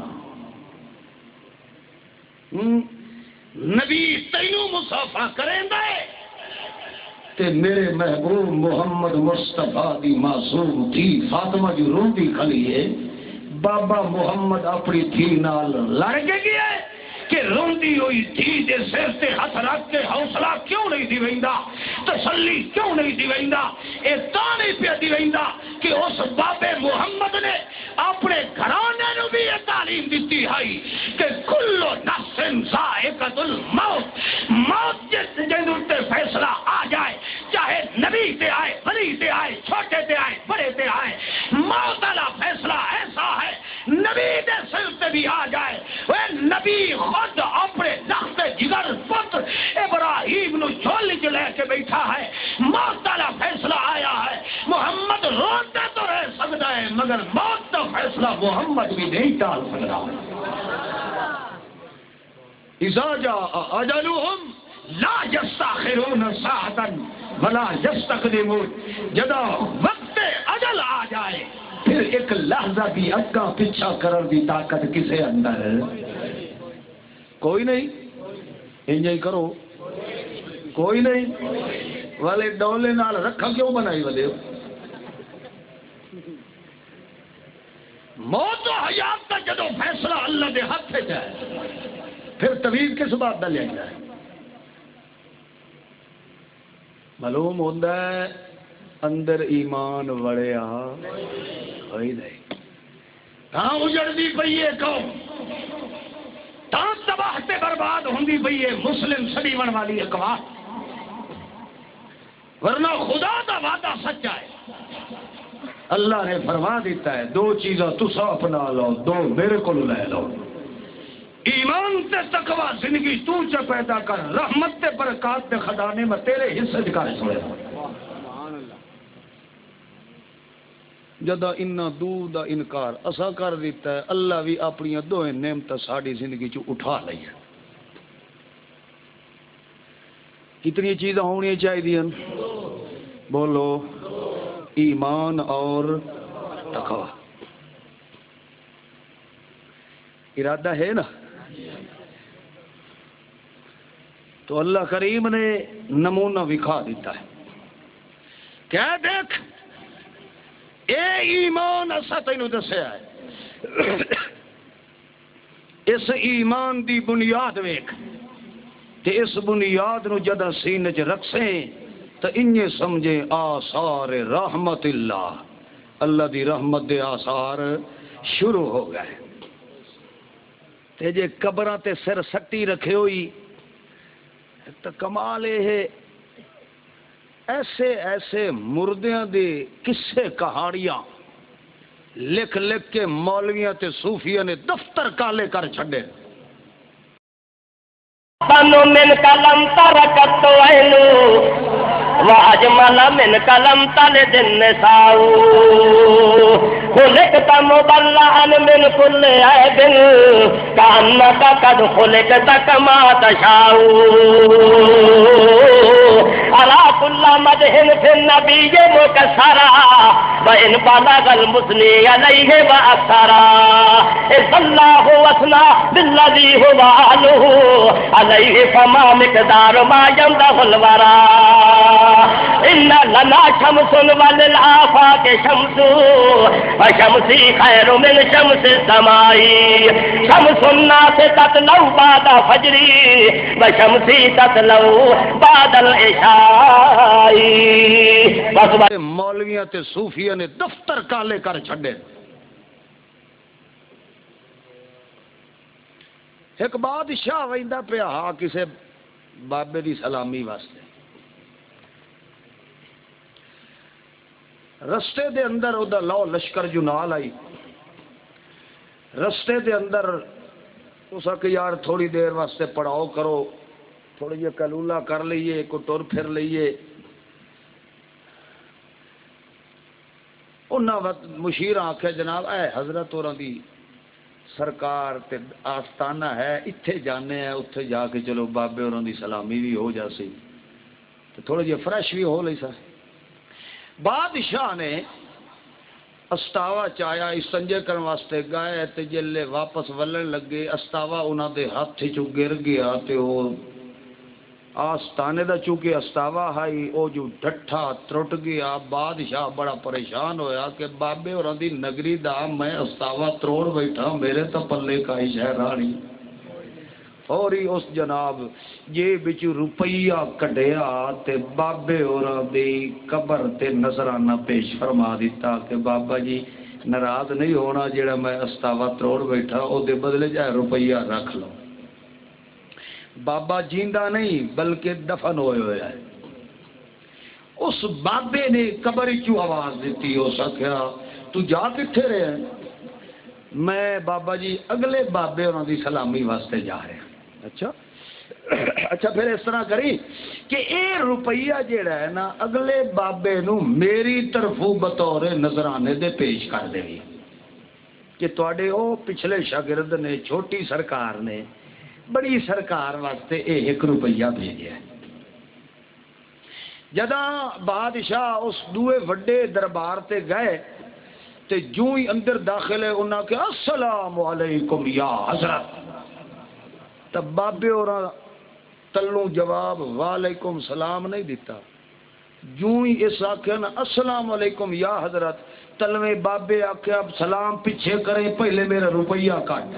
نبی تینوں مصافحہ کریں دے تے میرے محبوب محمد مصطفیٰ دی معصوم تھی فاطمہ جو روندی کھلی ہے، بابا محمد اپنی تھی نال لڑ کے گیا ہے کہ روندی ہوئی تھی دے سر تے ہاتھ رکھ کے حوصلہ کیوں نہیں دی ویندا، تسلی کیوں نہیں دی ویندا، اے تاں نہیں پیا دی ویندا کہ اس بابے محمد نے اپنے گھرانے نو بھی یہ تعلیم دیتی ہے کہ کل نفس ذائقۃ الموت، موت جس جن تے فیصلہ آ جائے، چاہے نبی تے آئے، ولی تے آئے، چھوٹے تے آئے، بڑے تے آئے، موت والا فیصلہ ایسا ہے نبی دے سر تے بھی آ جائے، وہ نبی خود اپنے لخت جگر پتر ابراہیم نو جھولی چ لے کے بیٹھا ہے، موت والا فیصلہ آیا ہے، محمد روتے تو رہ سکتا ہے مگر موت کا فیصلہ محمد بھی نہیں ٹال سکتا۔ اذا جاء اجلهم لا يستأخرون ساعة ولا يستقدمون، جدا وقت اجل آ جائے پھر ایک لحظہ بھی اگا پیچھا کرن دی طاقت کسے اندر کوئی نہیں، انجائی کرو کوئی نہیں، والے ڈولے نال رکھا کیوں بنائی والے موت و حیات کا جدو فیصلہ اللہ دے ہاتھ سے جائے پھر طویل کس بات کا لیا جائے؟ معلوم ہوتا ہے اندر ایمان وڑیا ہوئی نہیں، کہاں اجڑتی پئی ہے قوم، کہاں تباہ تے برباد ہوندی پئی ہے مسلم سڑیون والی اقوام، ورنہ خدا دا وعدہ سچا ہے۔ اللہ نے فرما دیتا ہے دو چیزاں تسا اپنا لو، دو میرے کو لے لو، ایمان تے تقوی زندگی تو چ پیدا کر، رحمت تے برکات تے خزانے میں تیرے حصے چ کر چھوڑے۔ جدا انہاں دور دا انکار اسا کر دیتا ہے، اللہ بھی اپنی دو نعمت ساری زندگی چ اٹھا لئی ہے۔ کتنی چیزیں ہونی چاہیے؟ بولو ایمان اور تقوی۔ ارادہ ہے نا؟ تو اللہ کریم نے نمونہ دکھا دیتا ہے، کیا دیکھ اے ایمان اسا تینوں دسیا ہے، اس ایمان دی بنیاد ویکھ تے اس بنیاد نو جدا سینے چ رکھسیں تو انہیں سمجھے آثار رحمت اللہ، اللہ دی رحمت دے آثار شروع ہو گئے۔ تے جے قبراں تے سر سٹی رکھے ہوئی تو کمال ہے، ایسے ایسے مردیاں دے قصے کہانیاں لکھ لکھ کے مولویاں تے صوفیاں نے دفتر کالے کر چھڈے۔ بنو من کلم ترکت وینو واجمل من کلم تلد النساء خلقت مبلعا من كل عیب کانک قد خلقت کما تشاء علی کل مدح فی النبی مکسرا وان بلغ المثنی علیہ واکثرا اذ اللہ وثنا بالذی هو اہلہ علیہ فما مقدار ما یمدح الورا ان لنا شمس وللآفاق شمس وشمسی خیر من شمس السماء شمس الناس تطلع بعد فجری وشمسی تطلع بعد العشاء۔ بس مولویاں تے صوفیاں نے دفتر کالے کر چھڈے۔ ایک بادشاہ ویندا پیا ہا کسے بابے دی سلامی واسطے، رستے دے اندر او دا لو لشکر جو نال آئی، رستے دے اندر اس کہ یار تھوڑی دیر واسطے پڑھاؤ کرو، تھوڑی جی کلولا کر لئیے، کو ٹر پھر لئیے. انہاں وقت مشیر آکھے جناب اے حضرت اور دی سرکار تے آستانہ ہے، اتھے جانے ہیں، اتھے جا کے چلو بابے اور دی سلامی بھی ہو جاسی تو تھوڑا جی فریش بھی ہو لئی سا. بادشاہ نے استاوا چایا استنجے کرن واسطے گئے تے جلے واپس ولن لگے استاوا انہاں دے ہاتھ چوں گر گیا تے او آستانے دا چونکہ استاوا ہائی او جو ڈٹھا ترٹ گیا. بادشاہ بڑا پریشان ہویا کہ بابے اور دی نگری دا میں استاوا تروڑ بیٹھا، میرے تو پلے کا ہی شہر رانی. اور ہی اس جناب یہ بچ روپیہ کڈیا تے بابے اور دی قبر تے نظرانہ پیش فرما دیتا کہ بابا جی ناراض نہیں ہونا، جڑا میں استاوا تروڑ بیٹھا او دے بدلے جائے روپیہ رکھ لو. بابا جیندہ نہیں بلکہ دفن ہوئے ہوئے ہے. اس بابے نے قبر چوں آواز دیتی، ہو سکیا تو جا کتھے رہے ہیں؟ میں بابا جی اگلے بابے انہوں دی سلامی واسطے جا رہے ہیں. اچھا اچھا پھر اس طرح کری کہ اے روپیہ جیڑا ہے نا اگلے بابے نو میری طرفوں بطور نظرانے دے پیش کر دے گی کہ تواڈے او پچھلے شاگرد نے چھوٹی سرکار نے بڑی سرکار واسطے اے ایک روپیہ بھیجیا ہے. جداں بادشاہ اس دوے وڈے دربار تے گئے تے جو ہی اندر داخل ہے انہاں کہ السلام علیکم یا حضرت. تب بابے اور تلوں جواب وعلیکم سلام نہیں دیتا. جو ہی اس آکھیا نا السلام علیکم یا حضرت، تلویں بابے آکھیا اب سلام پیچھے کریں پہلے میرا روپیہ کاٹ.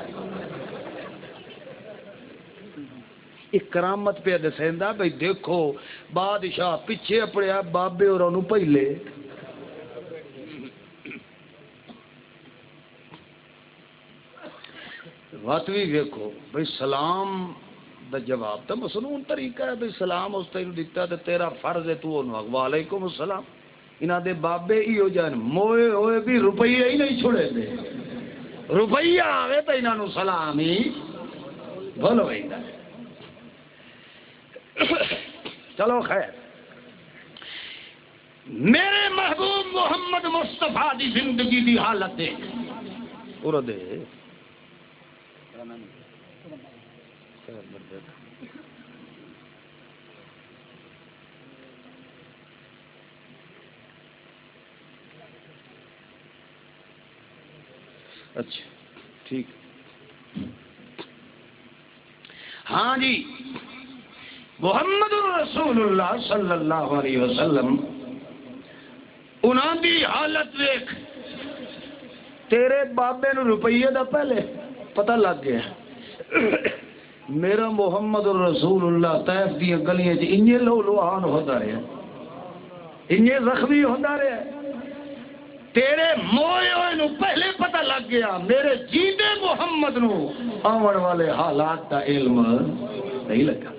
ایک کرامت پہ دسیندا بھئی دیکھو بادشاہ پیچھے اپڑیا بابے اور انہوں پہلے. وقت بھی دیکھو بھئی سلام دا جواب تو مسنون طریقہ ہے بھئی سلام اس تینوں دیتا تو تیرا فرض ہے تو انہوں وعلیکم السلام. انہاں دے بابے ہی ہو جان موئے ہوئے بھی روپیہ ہی نہیں چھوڑے دے، روپیہ آوے تو انہاں نو سلام ہی بھولو ویندہ ہے. چلو خیر، میرے محبوب محمد مصطفیٰ دی زندگی دی حالت دے پورا دے. اچھا ٹھیک. ہاں جی، محمد رسول اللہ صلی اللہ علیہ وسلم انہاں دی حالت دیکھ. تیرے بابے نو روپیے دا پہلے پتہ لگ گیا میرا محمد رسول اللہ طیف دی گلیاں چ انجے لو لوہان ہوندا رہیا، انجے زخمی ہوندا رہیا. تیرے موئے ہوئے نو پہلے پتہ لگ گیا میرے جیندے محمد نو آون والے حالات دا علم نہیں لگا.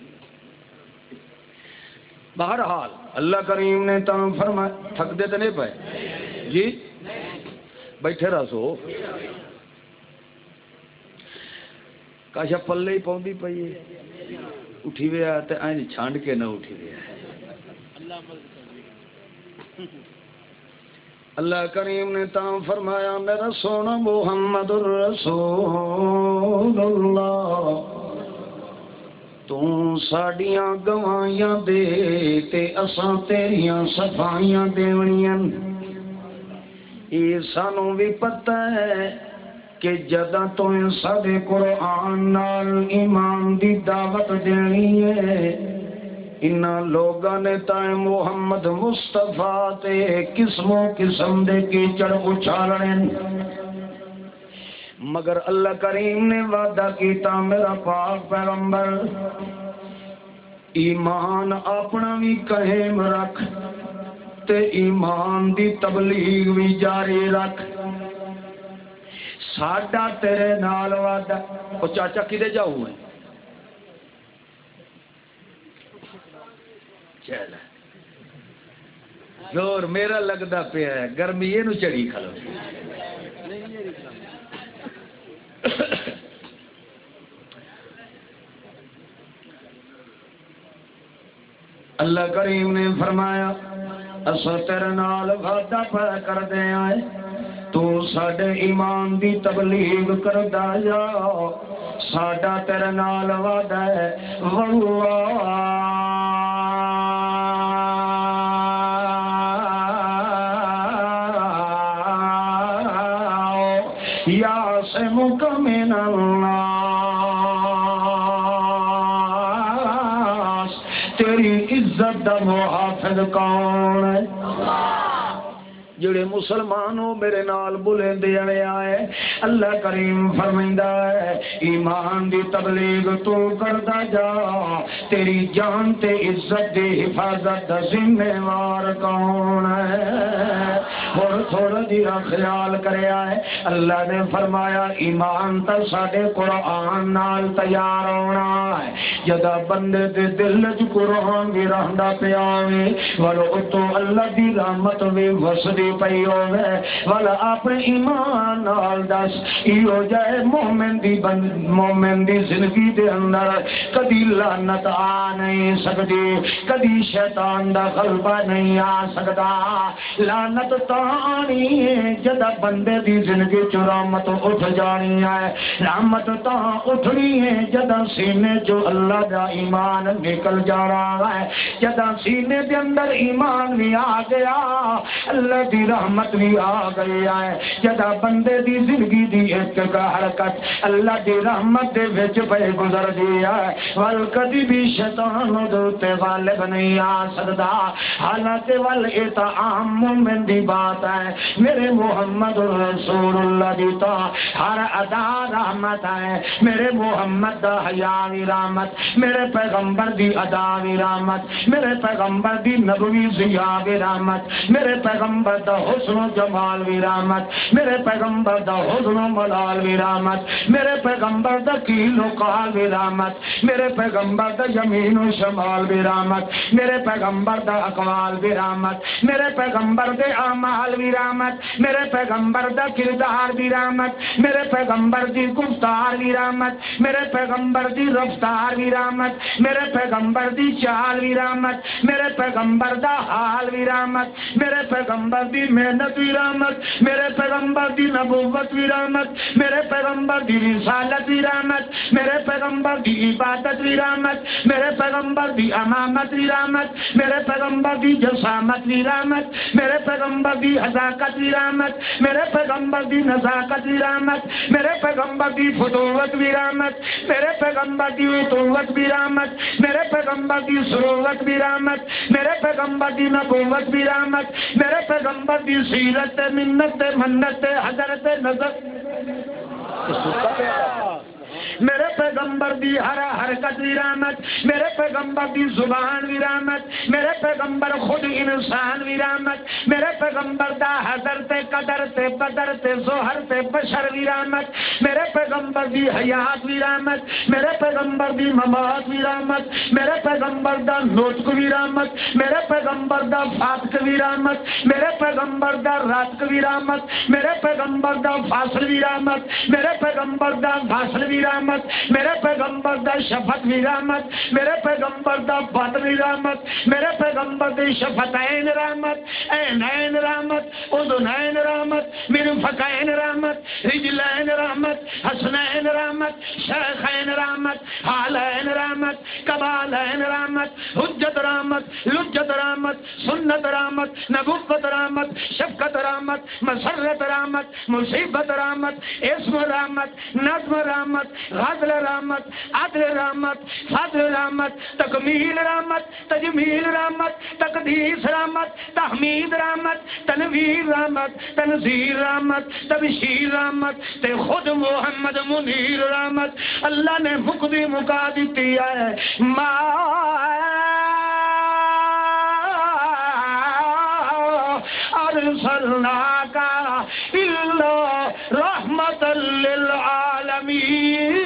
بہرحال اللہ کریم نے تم فرمایا تھک دے تے نہیں پائے جی بیٹھے رہ سو کاشا پلے ہی پوندی پئی اٹھی ویا تے این چھانڈ کے نہ اٹھی ویا. اللہ کریم نے تم فرمایا میرا سونا محمد الرسول اللہ تو ساڑیاں گوائیاں دے تے اساں تیریاں صفائیاں دیونیاں. یہ سانوں بھی پتہ ہے کہ جداں تو ساڈے قرآن نال ایمان دی دعوت دینی ہے انہاں لوگاں نے تائیں محمد مصطفیٰ تے قسموں قسم دے کیچڑ اچھالنے، مگر اللہ کریم نے وعدہ کیتا میرا پاک پیغمبر ایمان اپنا بھی قائم رکھ تے ایمان دی تبلیغ بھی جاری رکھ. ساڈا تیرے نال وعدہ. او چاچا کدے جاؤ ہے چل زور میرا لگتا پیا ہے گرمی یہ چڑی کھلو اللہ کریم نے فرمایا اسا تیرے نال وعدہ پا کر دے آئے تو ساڈے ایمان دی تبلیغ کردا جا ساڈا تیرے نال وعدہ ہے واللہ یعصمک من الناس تیری عزت دا محافظ کون ہے جڑے مسلمانوں میرے نال بلندے آئے اللہ کریم فرمائندا ہے ایمان دی تبلیغ تو کردا جا تیری جان تے عزت دی حفاظت دا ذمہ وار کون ہے اور تھوڑا جہا خیال کریا ہے اللہ نے فرمایا ایمان تا ساڈے قرآن نال تیار ہونا ہے جدا بندے دے دل وچ قرآن بھی رہندا پیا وے ولو تو اللہ دی رحمت وی وسدی پئی ہوے والا اپنے ایمان نال دس ایو جائے مومن دی بند مومن دی زندگی دے اندر کبھی لعنت آ نہیں سکتی کبھی شیطان دا غلبہ نہیں آ سکتا لعنت تا آنی ہے جدا بندے دی زندگی چ رحمت اٹھ جانی ہے رحمت تا اٹھنی ہے جدا سینے جو اللہ دا ایمان نکل جا رہا ہے جدا سینے دے اندر ایمان بھی آ گیا اللہ دی رحمت بھی آ گئی ہے جدا بندے دی زندگی دی ایک حرکت اللہ دی رحمت دے وچ پہ گزر گیا ہے ول کدی بھی شیطان دے تے غالب نہیں آ سکدا حالانکہ ول ایتا عام مومن دی بات ہے میرے محمد رسول اللہ دی تا ہر ادا رحمت ہے میرے محمد دا حیا وی رحمت میرے پیغمبر دی ادا وی رحمت میرے پیغمبر دی نبوی ضیا وی رحمت میرے پیغمبر دا حسن و جمال وی رحمت میرے پیغمبر دا حسن و ملال وی رحمت میرے پیغمبر دا کیل و قال وی رحمت میرے پیغمبر دا یمین و شمال وی رحمت میرے پیغمبر دا اقوال وی رحمت میرے پیغمبر دے اعمال وی رحمت میرے پیغمبر دا کردار وی رحمت میرے پیغمبر دی گفتار وی رحمت میرے پیغمبر دی رفتار وی رحمت میرے پیغمبر دی چال وی رحمت میرے پیغمبر دا حال وی رحمت میرے پیغمبر دی محنت وی رحمت میرے پیغمبر دی نبوت وی رحمت میرے پیغمبر دی رسالت وی رحمت میرے پیغمبر دی عبادت وی رحمت میرے پیغمبر دی امامت وی رحمت میرے پیغمبر دی جسامت وی رحمت میرے پیغمبر دی حذاقت وی رحمت میرے پیغمبر دی نزاکت وی رحمت میرے پیغمبر دی فتوت وی رحمت میرے پیغمبر دی فتوت وی رحمت میرے پیغمبر دی سروت وی رحمت میرے پیغمبر دی نبوت وی رحمت میرے پیغمبر دی سیرت منت منت حضرت نظر میرے پیغمبر دی ہر حرکت وی رحمت میرے پیغمبر دی زبان وی رحمت میرے پیغمبر خود انسان وی رحمت میرے پیغمبر دا حضرت قدر تے بدر تے ظہر تے بشر وی رحمت میرے پیغمبر دی حیات وی رحمت میرے پیغمبر دی ممات وی رحمت میرے پیغمبر دا نطق وی رحمت میرے پیغمبر دا فاتق وی رحمت میرے پیغمبر دا راتق وی رحمت میرے پیغمبر دا فاصل وی رحمت میرے پیغمبر دا فاصل وی رحمت میرے پیغمبر دا شفت وی رحمت میرے پیغمبر دا بد وی رحمت میرے پیغمبر دی شفتین رحمت عینین رحمت اذنین رحمت مرفقین رحمت رجلین رحمت حسنین رحمت شیخین رحمت حالین رحمت کبالین رحمت حجت رحمت لجت رحمت سنت رحمت نبوت رحمت شفقت رحمت مسرت رحمت مصیبت رحمت اسم رحمت نظم رحمت غزل رحمت عدل رحمت فضل رحمت تکمیل رحمت تجمیل رحمت تقدیس رحمت تحمید رحمت تنویر رحمت تنزیر رحمت تبشیر رحمت تے خود محمد منیر رحمت اللہ نے مقدی مکا دیتی ہے ما ارسلناک الا رحمت للعالمین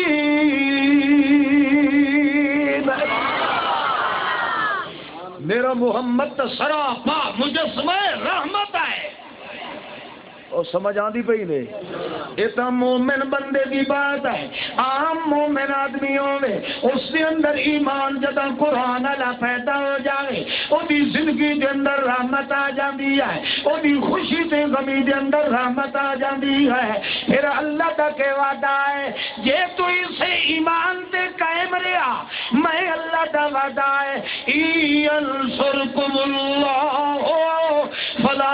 میرا محمد تے سراپا مجسمہ رحمت ہے. اور سمجھ آندی پئی نے یہ تو مومن بندے کی بات ہے. عام مومن آدمی ہوئے اس کے اندر ایمان جدا قرآن والا پیدا ہو جائے وہ دی زندگی دے اندر رحمت آ جاندی ہے. وہ دی خوشی تے غمی دے اندر رحمت آ جاندی ہے. پھر اللہ کا کہ وعدہ ہے جے تو اسے ایمان تے قائم رہا میں اللہ کا وعدہ ہے انصرکم اللہ فلا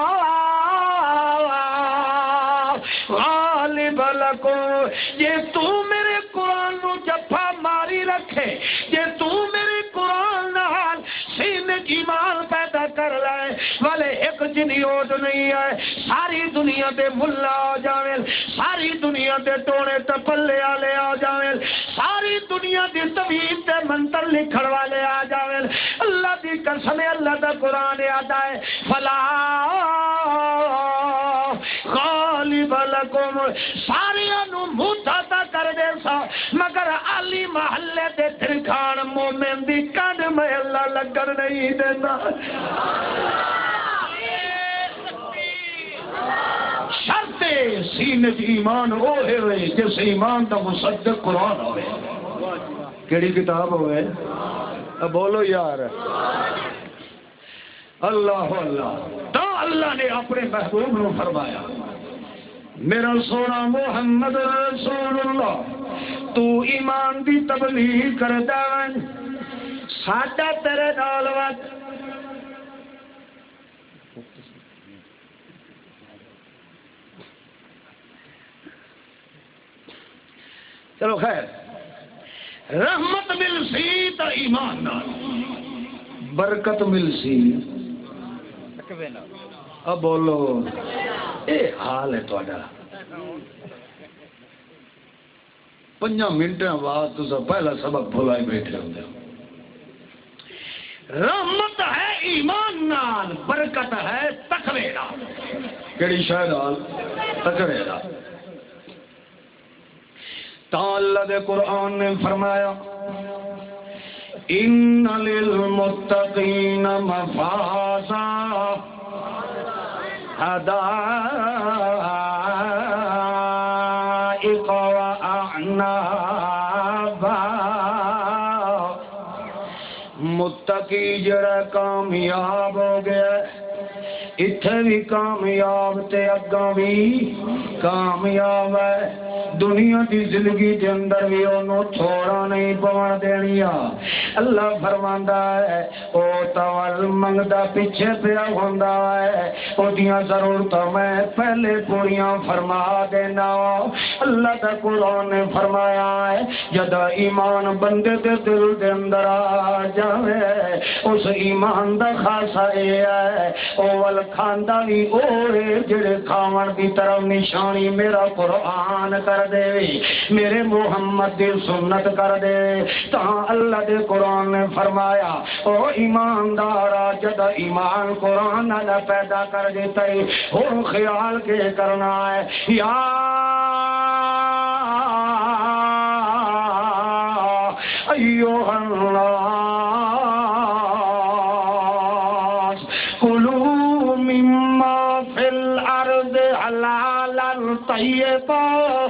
غالب لکم. یہ تو میرے قرآن نو جفا ماری رکھے یہ تو میرے قرآن نال سینے کی ایمان پیدا کر لائے والے ایک جنی اوٹ نہیں ہے. ساری دنیا دے ملا آ جاویں ساری دنیا دے ٹوڑے تپلے والے آ جاویں ساری دنیا دی طبیب تے منتر لکھن والے آ جاویں. اللہ دی قسم اللہ دا قرآن آتا ہے فلا غالب لکم ساریاں نو موٹا تا کر دے سا مگر علی محلے دے ترکھان مومن دی کڈ میں اللہ لگن نہیں دینا. شرط سینے ایمان ہوئے ہوئے جس ایمان دا مصدق قرآن ہوئے. کیڑی کتاب ہوئے بولو یار اللہ اللہ. تو اللہ نے اپنے محبوب نو فرمایا میرا سونا محمد رسول اللہ تو ایمان دی تبلیغ کردا ہے ساڈا تیرے نال وقت چلو خیر رحمت مل سی تو ایمان نال برکت مل سی. اب بولو اے حال ہے تھوڑا پنجا منٹ بعد تو پہلا سبق بھلائی بیٹھے ہوتے ہو. رحمت ہے ایمان نال برکت ہے تقوی نال. کیڑی شے نال؟ تقوی نال. تا اللہ دے قرآن نے فرمایا ان للمتقین مفازا حدائق واعنابا. متقی جڑا کامیاب ہو گیا اتھے بھی کامیاب تے اگاں بھی کامیاب ہے. دنیا کی زندگی کے اندر بھی انہوں تھوڑا نہیں پوان دینیا. اللہ فرماندا ہے او تول منگدا پیچھے پیا ہوندا ہے او دیاں ضرورتاں میں پہلے پوریاں فرما دینا. اللہ دا قرآن نے فرمایا ہے جد ایمان بندے دے دل دے اندر آ جاوے اس ایمان دا خاصا اے ہے اول کھاندا بھی اوے جڑے کھاون دی طرف نشانی میرا قرآن کر دے میرے محمد دی سنت کر دے. تا اللہ دے قرآن نے فرمایا او ایماندارا جد ایمان قرآن نہ پیدا کر دیتا ہے اور خیال کے کرنا ہے یا ایوہ الناس کلوا مما فی الارض حلالا طیبا.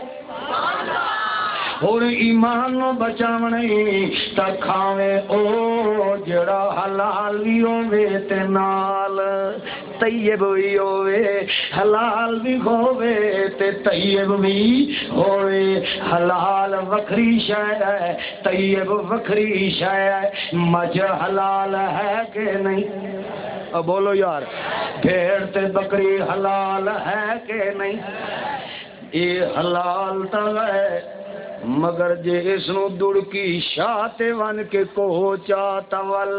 اور ایمان نو بچاونے تا کھاوے او جڑا حلال بھی ہووے تے نال طیب بھی ہووے حلال بھی ہووے تے طیب بھی ہووے. حلال وکھری شے ہے طیب وکھری شے ہے. مجھ حلال ہے کہ نہیں؟ اب بولو یار بھیڑ تے بکری حلال ہے کہ نہیں؟ یہ حلال تا ہے مگر جے اس نو دڑکی شاہ تے ون کے کو چاہتا ول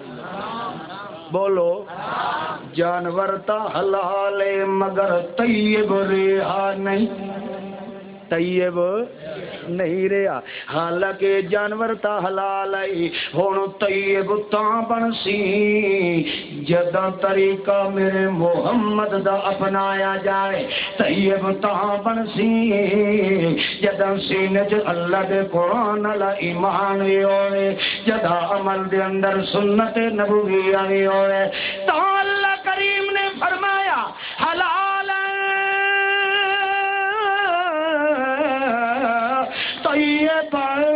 بولو جانور تا حلال ہے مگر طیب رہا نہیں. طیب نہیں رہا حالانکہ جانور تا حلال آئی ہن طیب تاں بن سی جداں طریقہ میرے محمد دا اپنایا جائے طیب تاں بن سی جداں سینے چ اللہ دے قرآن والا ایمان وی ہوئے جداں عمل دے اندر سنت نبوی آئی ہوئے تو اللہ کریم نے فرمایا حلال طیب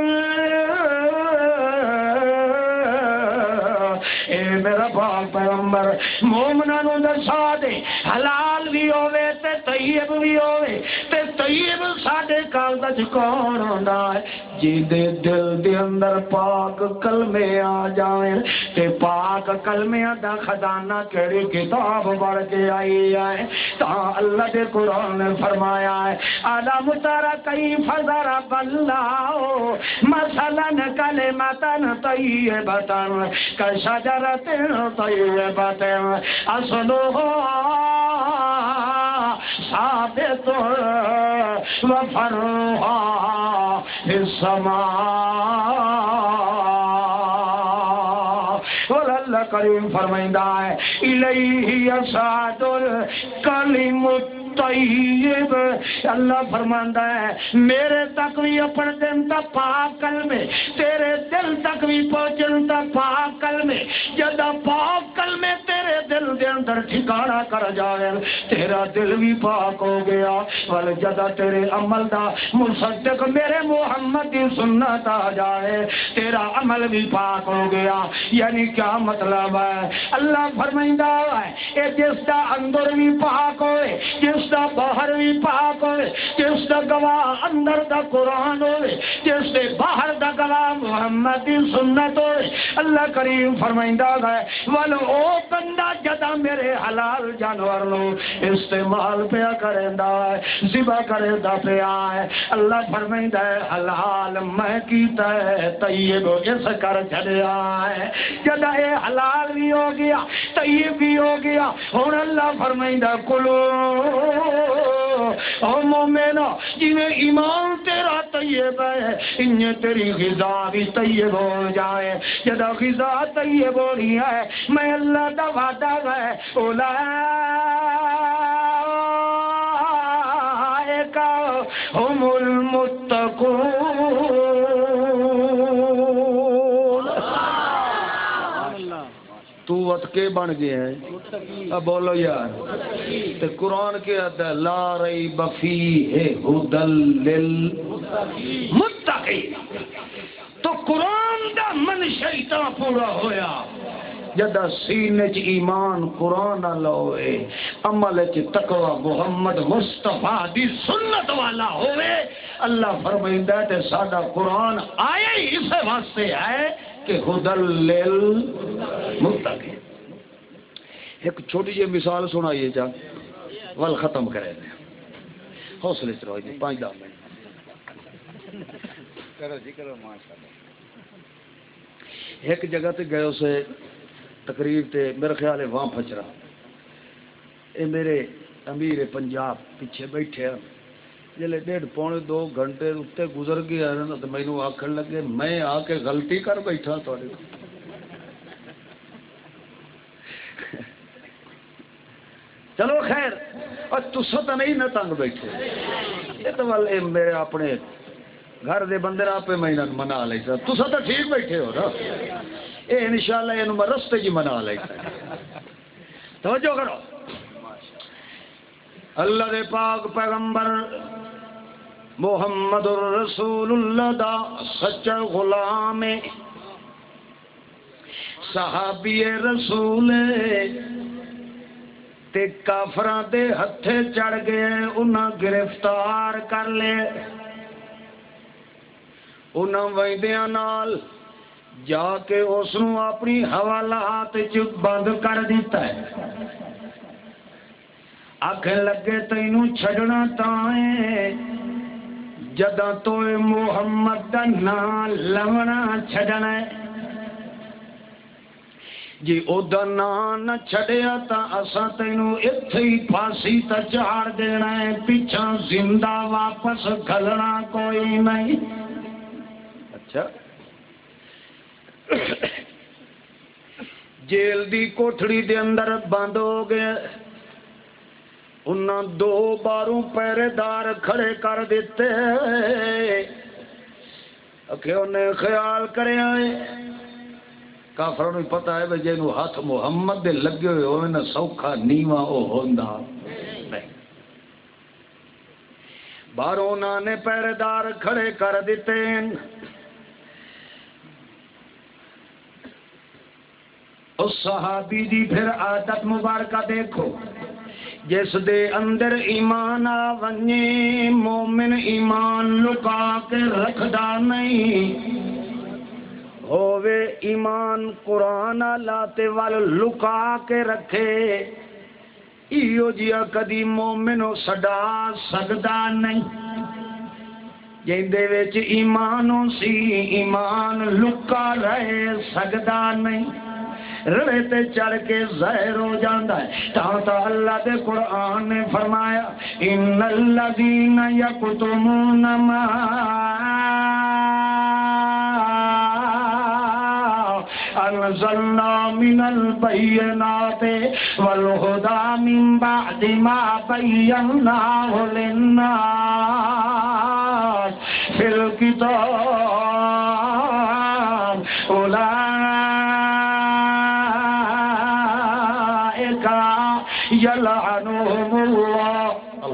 اے میرا پاک پیغمبر مومناں نوں دسا دے حلال بھی ہوے تے طیب بھی ہوے تے طیب ساڈے کال وچ کون ہوندا ہے جی دے دل دے اندر پاک کلمے آ جائیں تے پاک کلمیاں دا خزانہ کیڑی کتاب پڑھ کے آئی ہے تا اللہ دے قرآن نے فرمایا ہے علم تر کیف ضرب اللہ مثلا کلمۃ طیبۃ کشجرۃ طیبۃ اصلها ثابت وفرعها في السماء اور اللہ کریم فرمائندہ ہے الیہ یصعد الکلم طیب اللہ فرماندا ہے میرے تک بھی اپنے دن تک پاک کلمے تیرے دل تک بھی پہنچن تا پاک کلمے جدا پاک کلمے تیرے دل دے اندر ٹھکانہ کر جائے تیرا دل بھی پاک ہو گیا ول جدا تیرے عمل دا مصدق میرے محمد کی سنت آ جائے تیرا عمل بھی پاک ہو گیا یعنی کیا مطلب ہے اللہ فرمائندہ ہے اے جس دا اندر بھی پاک ہوئے جس دا باہر بھی پاک ہوئے جس دا گواہ اندر دا قرآن ہوئے جس دے باہر دا گواہ محمد دی سنت ہوئے اللہ کریم فرمائندہ ہے ولو او بندہ جدا میرے حلال جانور لو استعمال پیا کریندا ہے ذبح کریندا پیا ہے اللہ فرمائندہ ہے حلال میں کیتا ہے طیب اس کر چھڑیا ہے جدا اے حلال بھی ہو گیا طیب بھی ہو گیا ہن اللہ فرمائندہ کلو او مومنو جنہیں ایمان تیرا طیب ہے انہیں تیری غذا بھی طیب ہو جائے جدا غذا طیب ہو رہی ہے میں اللہ دا وعدہ ہے اولا ایکا ہم المتقون تو وقت کے بن گئے ہیں اب بولو یار تو قرآن کے آتا ہے لا ریب فیہ ھدی للمتقین تو قرآن دا منشا اتنا پورا ہویا جدا سینے چ ایمان قرآن لوے عمل چ تقوی محمد مصطفیٰ دی سنت والا ہوئے اللہ فرمائندہ تے سادہ قرآن آیا ہی اس واسطے ہے کہ ھدی للمتقین ایک چھوٹی جی مثال سنائیے جا ول ختم کرے دیں حوصلے سے رہو جی پانچ دس منٹ کرو جی کرو ماشاءاللہ ایک جگہ تے گئے اسے تقریر تے میرے خیال ہے وہاں پھچرا اے میرے امیر پنجاب پیچھے بیٹھے ہیں جلے ڈیڑھ پونے دو گھنٹے اتنے گزر گیا تو مینوں آکھن لگے میں آ کے غلطی کر بیٹھا تھوڑے چلو خیر اور تسا تو نہیں نہ تنگ بیٹھے یہ تو والے میرے اپنے گھر دے بندے آپ میں منا لے سا تسا تو ٹھیک بیٹھے ہو نا یہ انشاءاللہ یہ میں رستے جی منا لے سا توجہ کرو اللہ دے پاک پیغمبر محمد الرسول اللہ دا سچا غلام صحابی رسول تے کافراں دے ہتھے چڑھ گئے انہاں گرفتار کر لے انہاں ویندیاں نال جا کے اس نو اپنی حوالات چ بند کر دیتا ہے آکھن لگے تینوں چھڑنا تائیں جداں تو محمد دا نام لونا چھڑنا ہے جی اودا نا نہ چھڑیا تا اساں تینوں ایتھے ہی پھانسی تے چاڑ دینا ہے پیچھا زندہ واپس گھلنا کوئی نہیں. اچھا جیل دی کوٹھڑی دے اندر بند ہو گئے انہاں دو باروں پہرے دار کھڑے کر دیتے کہ انہیں خیال کرے آئے کافروں نے پتہ ہے بھئی جنوں ہاتھ محمد دے لگے ہوئے ہوئے نا سوکھا نیواں او ہوندا نہیں. باروں انہاں نے پہرے دار کھڑے کر دیتے اس صحابی دی پھر عادت مبارکہ دیکھو جس دے اندر ایمان آ ونجے مومن ایمان لکا کے رکھدا نہیں ہووے ایمان قرآن لاتے وال لکا کے رکھے ایو جیا کدی مومنو سڈا سکدا نہیں جیندے وچ ایمانو سی ایمان لکا رہ سکدا نہیں رڑے تے چڑھ کے ظاہر ہو جاندا ہے تاں تا اللہ دے قرآن نے فرمایا ان الذین یکتمون ما انزلنا من البینات والہدی من بعد ما بیناہ للناس فی الکتاب یلعنہم اللہ.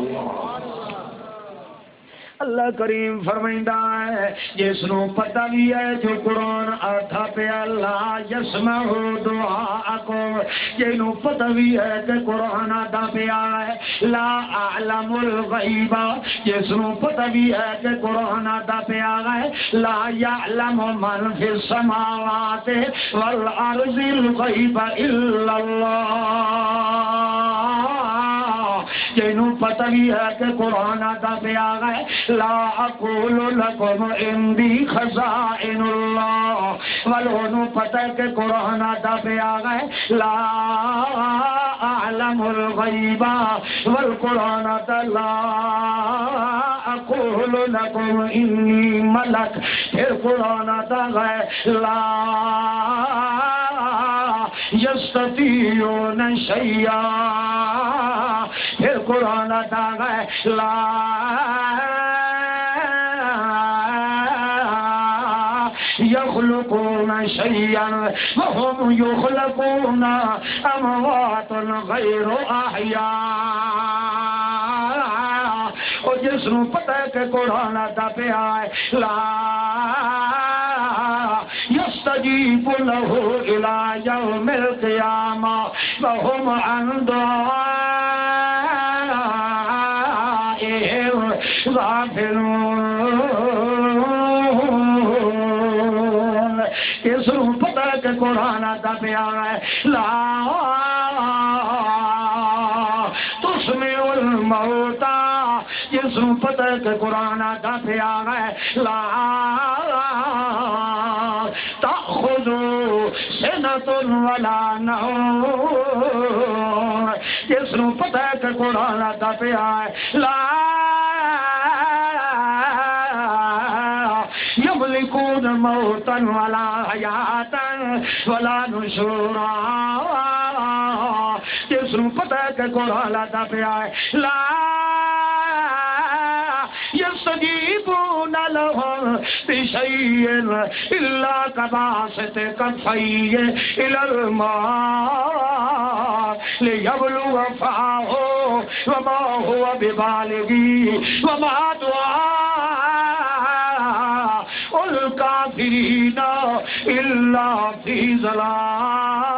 اللہ کریم فرمائندہ ہے جس نو پتہ بھی ہے جو قرآن آتھا پہ اللہ یسمع دعاءکم جنو پتہ بھی ہے کہ قرآن آتھا پہ آئے لا اعلم الغیب جس نو پتہ بھی ہے کہ قرآن آتھا پہ آئے لا یعلم من فی السماوات والارض الغیب الا اللہ جنو پتہ بھی ہے کہ قرآن آتھا پہ آئے لا اقول لکم اندی خزائن اللہ والونو پتہ کہ قرآن آتا پہ آگئے لا اعلم الغیب والقرآن آتا لا اقول لکم انی ملک پھر قرآن آتا گئے لا یستطیعون شیئا پھر قرآن آتا گئے لا یخلقون شیئا وهم یخلقون اموات غیر احیاء. اور جس نو پتہ ہے کہ قرآن آتا پہ آئے لا یستجیب له الى یوم القیامہ وهم عن دعائهم غافلون. اس رو پتہ کہ قرآن آتا پہ آئے لا تسمع الموتا اس رو پتہ کہ قرآن آتا پہ آئے لا تأخذوا سنة ولا نوم اس رو پتہ کہ قرآن آتا پہ آئے لا یملکون موتا ولا حیاتا ولا نشورا جس نو پتہ ہے کہ قرآن آتا پہ آئے لا یستجیبون لهم بشیء الا کباسط کفیہ الی الماء لیبلغ فاہ وما هو ببالغی وما دعاء الکافرین الا فی ضلال.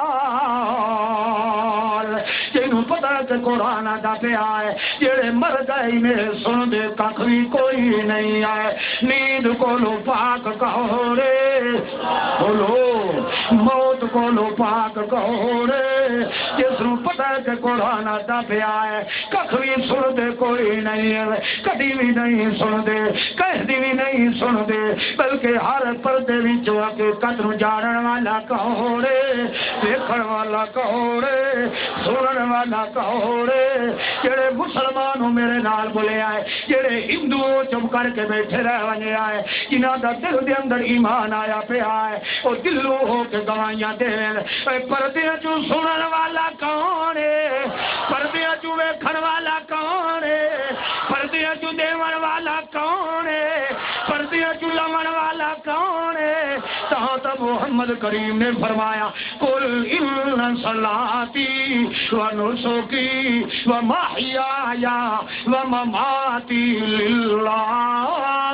جنہوں پتہ کہ قرآن آتا پہ آئے جڑے مر گئے میں سن دے کخ بھی کوئی نہیں آئے نیند کو لو پاک کہو رے بولو موت موت کو لو پاک کوڑے جس نو پتہ ہے کہ قرآن آتا پیا ہے ککھ بھی سن دے کوئی نہیں ہے کدی بھی نہیں سن دے کہدی بھی نہیں سن دے بلکہ ہر پردے وچوں حقیقت نو جانن والا کوڑے دیکھن والا کوڑے سنن والا کوڑے جڑے مسلمانوں میرے نال بولے آئے جڑے ہندو چپ کر کے بیٹھے رہ ونے آئے جنہاں دا دل دے اندر ایمان آیا پیا ہے او دلوں ہو کے گواہیاں دین اے پردے چوں سنن والا کون ہے پردے چوں ویکھن والا کون ہے پردے چوں دیون والا کون ہے پردے چوں لمن والا کون ہے تاں تے محمد کریم نے فرمایا قل ان صلاتی و نسکی و محیای و مماتی للہ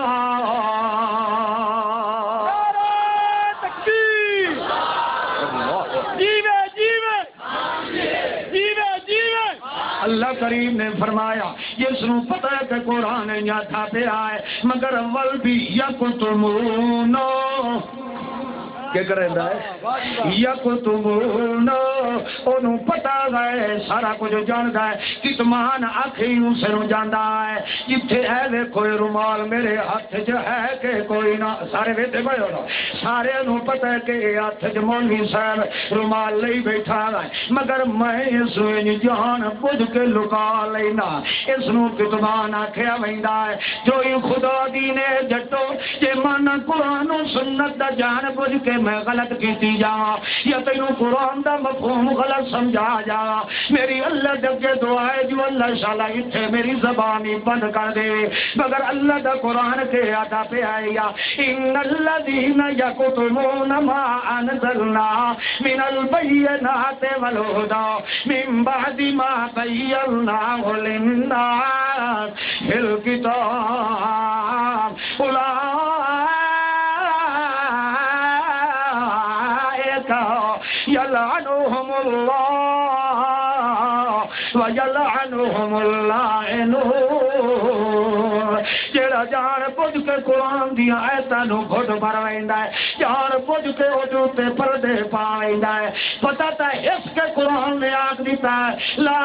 اللہ کریم نے فرمایا جس نو پتہ ہے کہ قرآن یہاں تھا پہ آئے مگر اول بھی یکتمونو کیا کریں دا ہے یکتمونو انہوں پتہ گئے سارا کچھ جان گئے کتمان آنکھیں سے نو جاندہ ہے جتھے ہے لے کوئی رومال میرے ہاتھ جو ہے کہ کوئی نہ سارے بیٹے کوئی ہونا سارے انہوں پتہ ہے کہ ہاتھ جو مولوی صاحب رومال لئی بیٹھا گئے مگر میں اس وین جان بجھ کے لکا لینا اس نو کتمان آنکھیں ویندہ ہے جو ہی خدا دینے جٹو یہ مانا قرآن و سنت دا جان بجھ کے میں غلط کیتی جا یا تینوں قرآن دا مفہوم غلط سمجھا جا میری اللہ جگہ دعائے جو اللہ شاءاللہ اتھے میری زبانی بند کر دے مگر اللہ دا قرآن کے آتا پہ آیا ان الذین یکتمون ما انزلنا من البینات والہدی من بعد ما بیناہ للناس فی الکتاب یلعنهم اللہ ویلعنهم اللاعنون جیڑا جان بجھ کے قرآن دیا ایتا نو گھٹ بھرویندا ہے جان بجھ کے اوجو تے پردے پاویندا ہے پتہ تا اس کے قرآن نے آگ دیتا ہے لا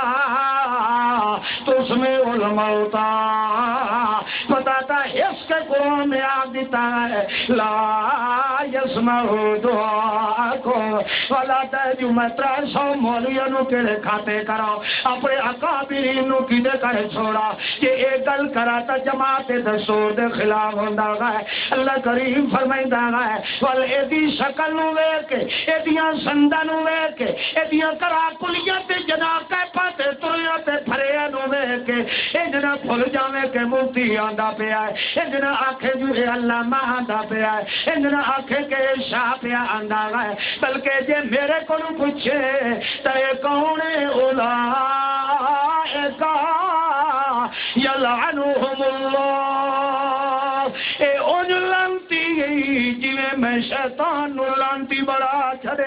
تسمع الموتا پتہ تا اس کے قرآن نے آگ دیتا ہے لا یسمع دعاکم والا تیجو میں ترہ سو مولویوں کے لئے کھاتے کرو اپنے اکابرین نو کی دے کر چھوڑا کہ ایک گل کراتا جماعت دستور دے خلاف ہوندہ گئے اللہ کریم فرمائندہ گئے وال ایدی شکل نو ویکے ایدیاں سندہ نو ویکے ایدیاں کراکلیاں تے جنا کے پاتے تریاں تے پھرے نو ویکے ایجنا پھل جاوے کے ملتی آندہ پہ آئے ایجنا آنکھیں جو ہے اللہ ماں آندہ پہ آئے ایجنا آنکھیں کے شاہ پہ آندہ گئے بلکہ جے میرے کو نو پوچھے تے کون اولائکا یلعنہم اللہ اے ان لانتی جویں میں شیطان نو لانتی بڑا چھڑے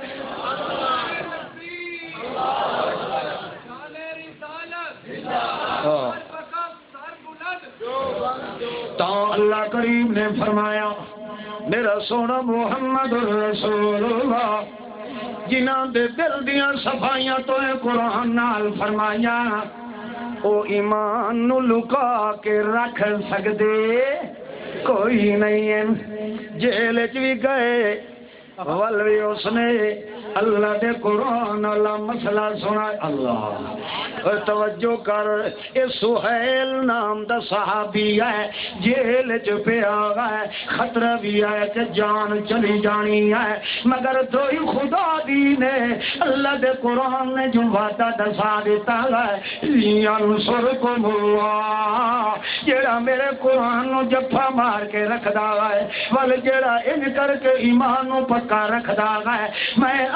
تا اللہ کریم نے فرمایا میرا سونا محمد رسول اللہ جنہاں دے دل دیاں صفائیاں تو اے قرآن نال فرمایا او ایمان نو لکا کے رکھ سکدے کوئی نہیں ہے جیل چ بھی گئے ول بھی اس نے اللہ دے قرآن اللہ مسئلہ سنا اللہ توجہ کر اے سہیل نام دا صحابی ہے جیل چ پیا ہے خطرہ بھی ہے کہ جان چلی جانی ہے مگر تو ہی خدا دی نے اللہ دے قرآن نے جو وعدہ دسا دیتا ہے ینصرکم اللہ جیڑا میرے قرآن نو جفا مار کے رکھ دا ہے ول جیڑا ان کر کے ایمان نو پکا رکھ دا ہے میں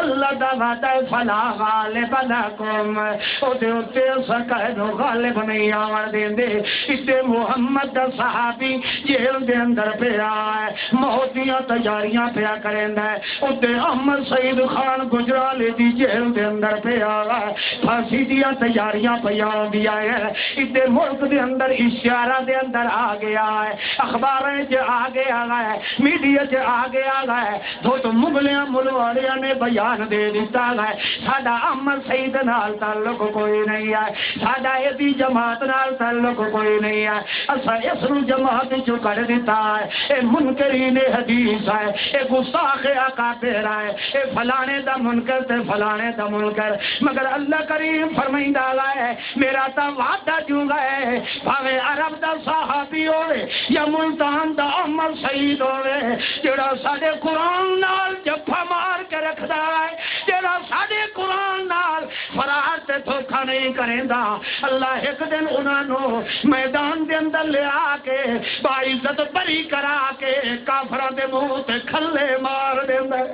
اللہ دا وعدہ فلا غالب لکم او دے اتے سکینو غالب نہیں آور دین دے اتے محمد دا صحابی جیل دے اندر پہ آئے موتیاں تجاریاں پہ کریں دے اتے احمد سعید خان گجرالے دی جیل دے اندر پہ آئے پھانسی دیا تجاریاں پہ آن دیا ہے اتے ملک دے اندر اشارہ دے اندر آگے آئے اخباریں جے آگے آگئے میڈیا جے آگے آگئے دو تو مغلیاں ملواریاں نے بیان دے دیتا ہے سادہ احمد سعید نال تعلق کوئی نہیں ہے سادہ ایدی جماعت نال تعلق کوئی نہیں ہے اسا اسرو جماعت جو کر دیتا ہے اے منکرین حدیث ہے اے گستاخ اکابر ہے اے فلانے دا منکر تے فلانے دا منکر مگر اللہ کریم فرمائندہ ہے میرا تا وعدہ جو گئے بھاوے عرب دا صحابی ہوئے یا ملتان دا احمد سعید ہوئے جڑا ساڑے قرآن نال جفا مار کے رکھ دا ہے جڑا ساڑے قرآن نال فرار تے دھوکھا نہیں کریں دا اللہ ایک دن انہوں میدان دے اندر لے آکے باعزت بری کرا کے کافران دے منہ تے کھلے مار دے دے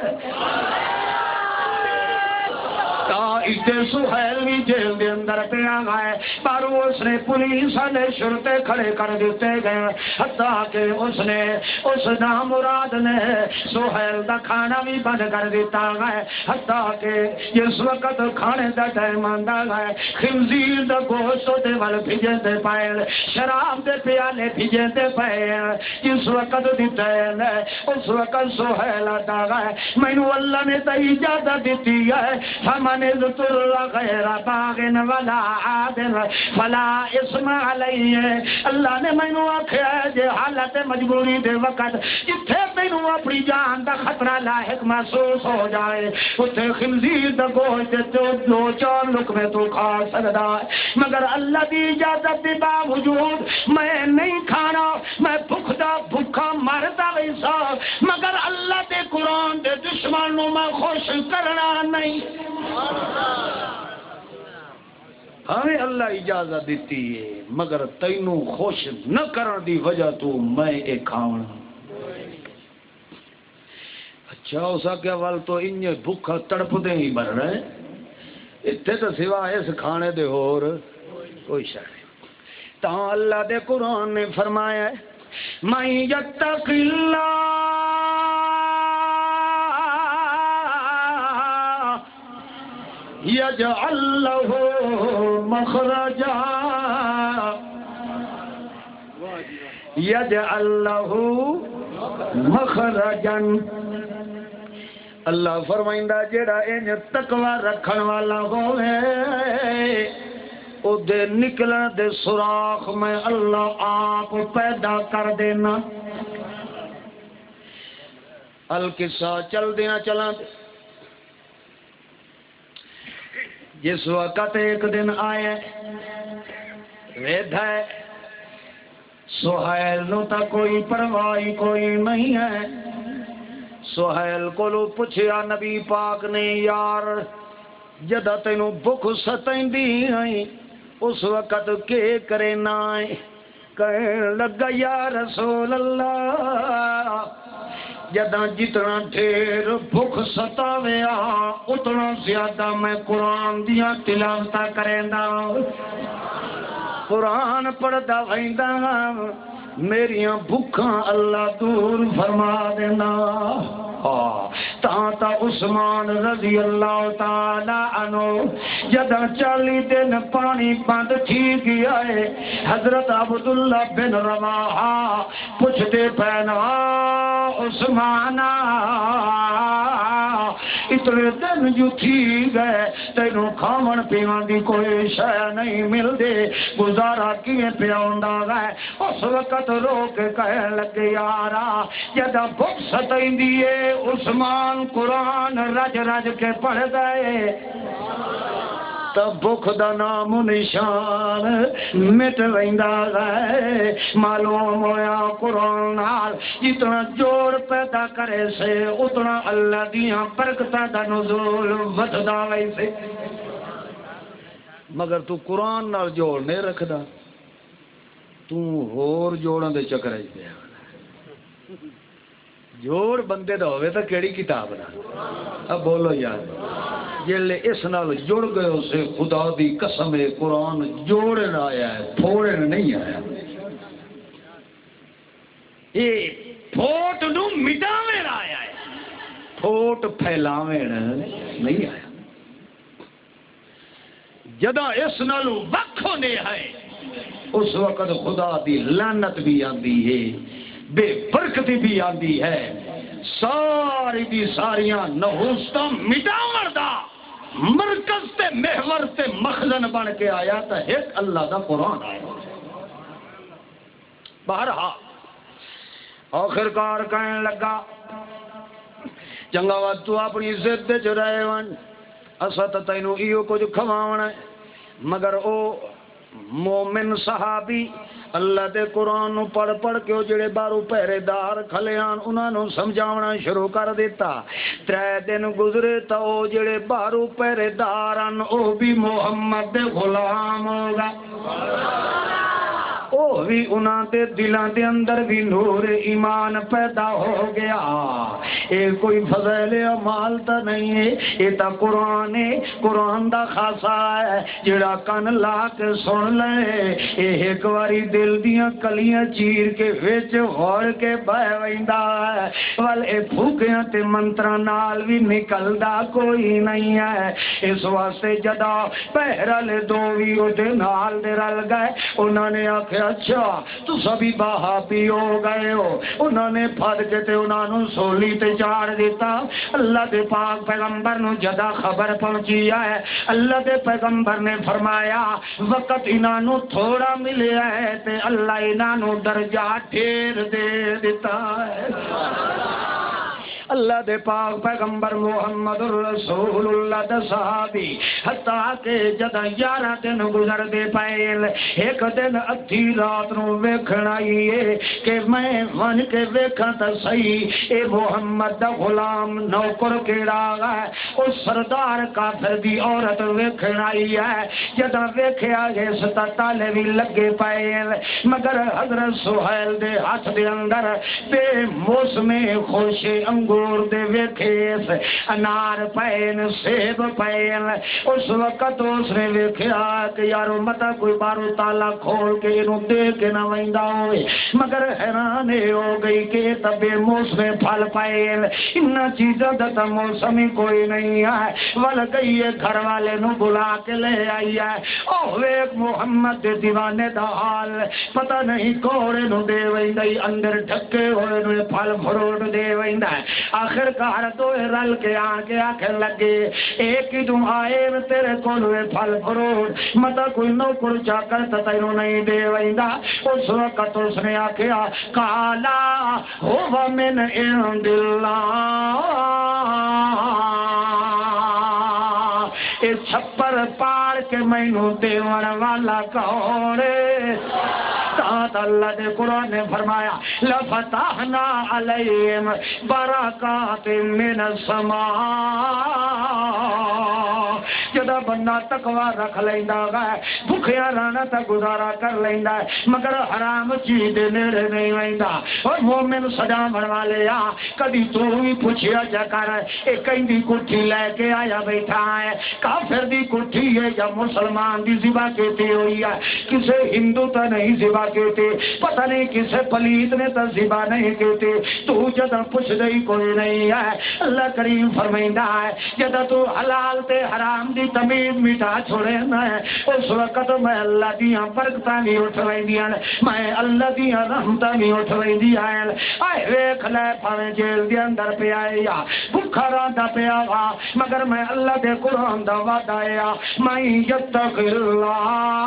تا اتے سہیل بھی جیل دے اندر پہ آگئے پر اس نے پولیس نے شرطے کھڑے کر دیتے گئے حتیٰ کہ اس نے اس نامراد نے سہیل دا کھانا بھی بند کر دیتا گئے حتیٰ کہ جس وقت کھانے دا ٹائم آندا گئے خنزیر دا گوشت دے وال بھیجے دے پائے شراب دے پیالے بھیجے دے پائے جس وقت دیتے ہیں اس وقت سہیل آتا گئے میں نو اللہ نے تا اجازت دیتی ہے فمن اذکر غیر باغن ولا عادن فلا اسم علیہ اللہ نے میں نو آکھیا ہے جے حالت مجبوری دے وقت جتھے میں نو اپنی جان دا خطرہ لاحق محسوس ہو جائے اتھے خنزیر دا گوشت دے دو چار لقمے تو کھا سکدا ہے مگر اللہ دی اجازت دے باوجود میں نہیں کھانا میں بھوک دا بھوکا مردا ویسا مگر اللہ دے قرآن دے دشمنوں میں خوش کرنا نہیں ہمیں اللہ اجازت دیتی ہے مگر تینوں خوش نہ کرن دی وجہ تو میں ایک کھاؤں اچھا ہو سکیا وال تو انہیں بھوکا تڑپ دیں ہی بر رہے اتھے تو سوا اس کھانے دے اور کوئی شاہ نہیں تاں اللہ دے قرآن نے فرمایا ہے مَن یتق اللہ یجعل لہ مخرجا یجعل لہ مخرجا اللہ فرمائندہ جڑا ان تقوی رکھن والا ہوئے او دے نکلن دے سوراخ میں اللہ آپ پیدا کر دینا القصہ چل دینا چلا دے جس وقت ایک دن آئے ویدھ ہے سہیل نو تا کوئی پرواہی کوئی نہیں ہے سہیل کو لو پوچھیا نبی پاک نے یار جدا تینو بھوک ستائیں دی آئی اس وقت کے کرے نائیں کہنے لگا یا رسول اللہ جداں جتنا ڈھیر بھوک ستاوے آ اتنا زیادہ میں قرآن دیا تلاوتاں کریندا قرآن پڑھدا ویندا میریاں بھوکاں اللہ دور فرما دینا تا عثمان رضی اللہ تعالی عنہ جدہ چالی دن پانی بند تھی گیا ہے حضرت عبداللہ بن رواحہ پوچھتے پہنا عثمانہ اتنے دن جو تھی گئے تینوں کھامن پیوان دی کوئی شے نہیں مل دے گزارا کیے پیاؤنڈا گئے اس وقت روک کہہ لگے یارا جدہ بھوک ستائیں دیئے عثمان قرآن رج رج کے پڑھ گئے تب بھوک دا نام نشان مٹ ویندا ہے معلوم ہویا قرآن نال جتنا جوڑ پیدا کرے سے اتنا اللہ دیاں برکتاں دا نزول وددا ویسے مگر تو قرآن نال جوڑ نہیں رکھدا تو ہور جوڑاں دے چکر وچ پیا جوڑ بندے دا ہوئے تو کیڑی کتاب نہ اب بولو یار جلے اس نال جڑ گئے اسے خدا دی قسم قرآن جوڑن آیا ہے پھوڑن نہیں آیا یہ پھوٹ نو مٹاویں آیا ہے پھوٹ پھیلاویں نہیں آیا جدا اس نالو وقت ہونے ہے اس وقت خدا دی لعنت بھی آندی ہے بے برکتی بھی آندی ہے ساری دی ساریاں نحوستاں مٹاون دا مرکز تے محور تے مخزن بن کے آیا تا ایک اللہ دا قرآن آیا بہرحال آخر کار کہنے لگا چنگا وقت تو اپنی عزت دے چ رہے ون اسا تے تینوں ایو کچھ کھواونا ہے مگر او مومن صحابی اللہ دے قرآن نو پڑھ پڑھ کے او جڑے بارو پہرے دار کھلیان انہاں نو سمجھاونا شروع کر دیتا ترے دن گزرے تا او جڑے بارو پہرے دارن او بھی محمد دے غلام ہوگا او بھی انہاں دے دلاں دے اندر بھی نور ایمان پیدا ہو گیا اے کوئی فضائل اعمال تا نہیں ہے اے تا قرآن ہے قرآن دا خاصا ہے جڑا کن لا کے سن لے اے ایک واری دل دیاں کلیاں چیر کے وچ غور کے بہ ویندا ہے ول اے پھوکیاں تے منتراں نال بھی نکلدا کوئی نہیں ہے اس واسطے جدا پہرل دو وی او دے نال دے رل گئے انہاں نے آکھیا اچھا تو سبھی بہابی ہو گئے ہو انہوں نے پھڑ کے تے انہوں نے سولی تے چاڑ دیتا اللہ دے پاک پیغمبر نو جدا خبر پہنچی ہے اللہ دے پیغمبر نے فرمایا وقت انہوں نے تھوڑا ملے ہے تے اللہ انہوں نے درجہ ڈھیر دے دیتا ہے اللہ دے پاک پیغمبر محمد رسول اللہ دے صحابی حتیٰ کہ جدہ یارہ دن گزر دے پائل ایک دن ادھی رات نو ویکھن آئیے کہ میں ون کے ویکھن تا صحیح اے محمد دا غلام نوکر کیڑا ہے اس سردار کافر دی عورت ویکھن آئی ہے جدہ ویکھے آگے ستا تالے بھی لگے پائل مگر حضرت سہیل دے ہاتھ دے اندر بے موسم خوش انگور دے ویکھیس انار پین سیب پین اس وقت اس نے ویکھیا کہ یارو متا کوئی بارو تالا کھول کے انہوں دے کے نہ ویندا ہوئے مگر حیرانے ہو گئی کہ تبے موسم پھل پین انہا چیزہ دتا موسمی کوئی نہیں ہے ول گئی گھر والے نو بلا کے لے آئی ہے اوہ ایک محمد دے دیوانے دا حال پتہ نہیں کوڑے نو دے ویندائی اندر ڈھکے ہوئے نو پھل فروٹ دے ویندا ہے آخر کار دو رل کے آنکے آنکھیں لگے ایک ہی تم آئے میں تیرے کولوے پھل فروٹ مطا کوئی نوکر چاکر تتینو نہیں دے ویندا اس وقت اس نے آکھیا کالا ہوا من عند اللہ اے چھپر پار کے مینو دیوان والا کورے تاہت اللہ دے قرآن نے فرمایا لفتحنا علیہم برکات من السماء جدا بندہ تقوی رکھ لیندہ گئے بھکھیا رانا تا گزارا کر لیندہ ہے مگر حرام چیز نیڑے نہیں ویندہ اور مومن صدا بنوا لیا کدی تو ہی پوچھیا جا کر ایک کہیں دی کٹھی لے کے آیا بیٹھا ہے کافر دی کٹھی ہے یا مسلمان دی زبا کہتے ہوئی ہے کسے ہندو تا نہیں زبا کہتے پتہ نہیں کسے پلیت نے تا زبا نہیں کہتے تو جدا پوچھ دئی کوئی نہیں ہے اللہ کریم فرمائندہ ہے جدا تو حلال تے حرام دی تمیز مٹا چھوڑے میں اس وقت میں اللہ دیاں برکتاں نہیں اٹھوائی دیاں میں اللہ دیاں رحمتاں نہیں اٹھوائی دیاں آئے ویکھ لے پاویں جیل دی اندر پہ آئے یا بھکھا راندا پہ آوا مگر میں اللہ دے قرآن دا وعدہ آیا میں یتق اللہ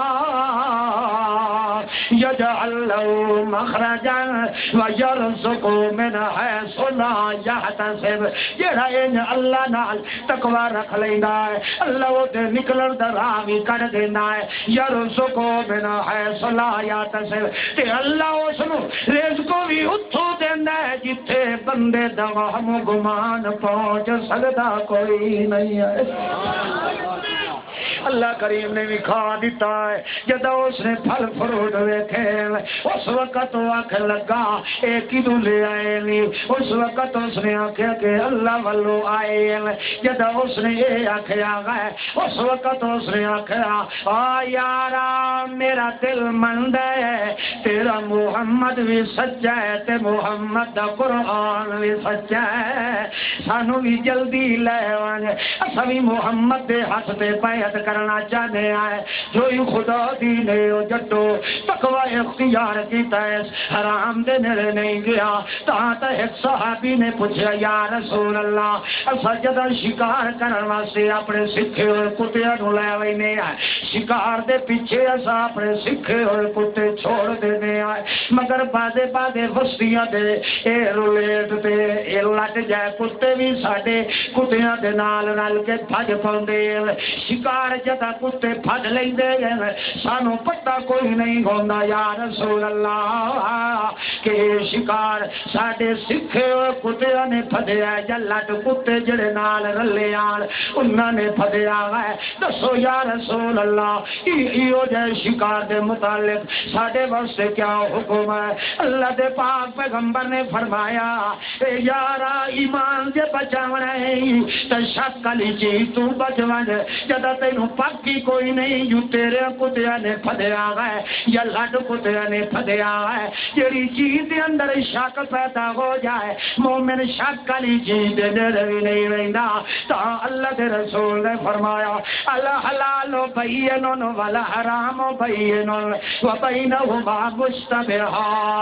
یجعل له مخرجا ویرزقه من حیث لا یحتسب جڑا ان اللہ نال تقوی رکھ لیندا ہے اللہ وہ تے نکلن دا راہ وی کر دیندا ہے یرزقه من حیث لا یحتسب تے اللہ اس نو رزق وی اتھوں دیندا ہے جتھے بندے دا وہم گمان پہنچ سکدا کوئی نہیں ہے اللہ کریم نے بھی کھا دیتا ہے جدہ اس نے پھل فروٹ ویکھے اس وقت وہ آنکھ لگا اے کدوں لے آئے نی اس وقت اس نے آکھیا کہ اللہ والو آئے جد اس نے یہ آکھیا گئے اس وقت اس نے آکھیا آ یارا میرا دل مند ہے تیرا محمد بھی سچا ہے تے محمد دا قرآن بھی سچا ہے سانو بھی جلدی لے آنے اسا بھی محمد دے ہاتھ تے بیعت کرنا چاہنے آئے جو ہی خدا دینے او جٹو تقوی اختیار کیتا ہے حرام دے نرے نہیں گیا تاں تا ایک صحابی نے پوچھا یا رسول اللہ اسا جدہ شکار کرن واسطے اپنے سکھے ہوئے کتیاں نو لے وینے آئے شکار دے پیچھے اسا اپنے سکھے ہوئے کتے چھوڑ دینے آئے مگر بادے بادے وستیاں دے اے رولیٹ تے اے لٹ جائے کتے بھی ساڑے کتیاں دے نال نال کے بھج پاؤندے شکار جدہ کتے بھج لیں دے سانو پتہ کوئی نہیں ہوندا یا رسول اللہ کہ شکار ساڑے سکھے ہوئے کتیاں نے بھجیا یا لٹ کتے جڑے نال رلے آن انہاں نے بھجیا گئے دسو یا رسول اللہ ایو جائے شکار دے متعلق ساڑے واسطے کیا حکم ہے اللہ دے پاک پیغمبر نے فرمایا اے یارا ایمان دے بچاونا ہے تو شک علی چیز تو بچوان جدہ تینوں پاکی کوئی نہیں جو تیرے کتیا نے پھدیا گئے یا لڈ کتیا نے پھدیا گئے جیڑی چیز دے اندر شک پیدا ہو جائے مومن شک علی چیز دے نروی نہیں رہنا تا اللہ دے رسول نے فرمایا الحلال بینن والحرام بینن وبینہما مشتبہات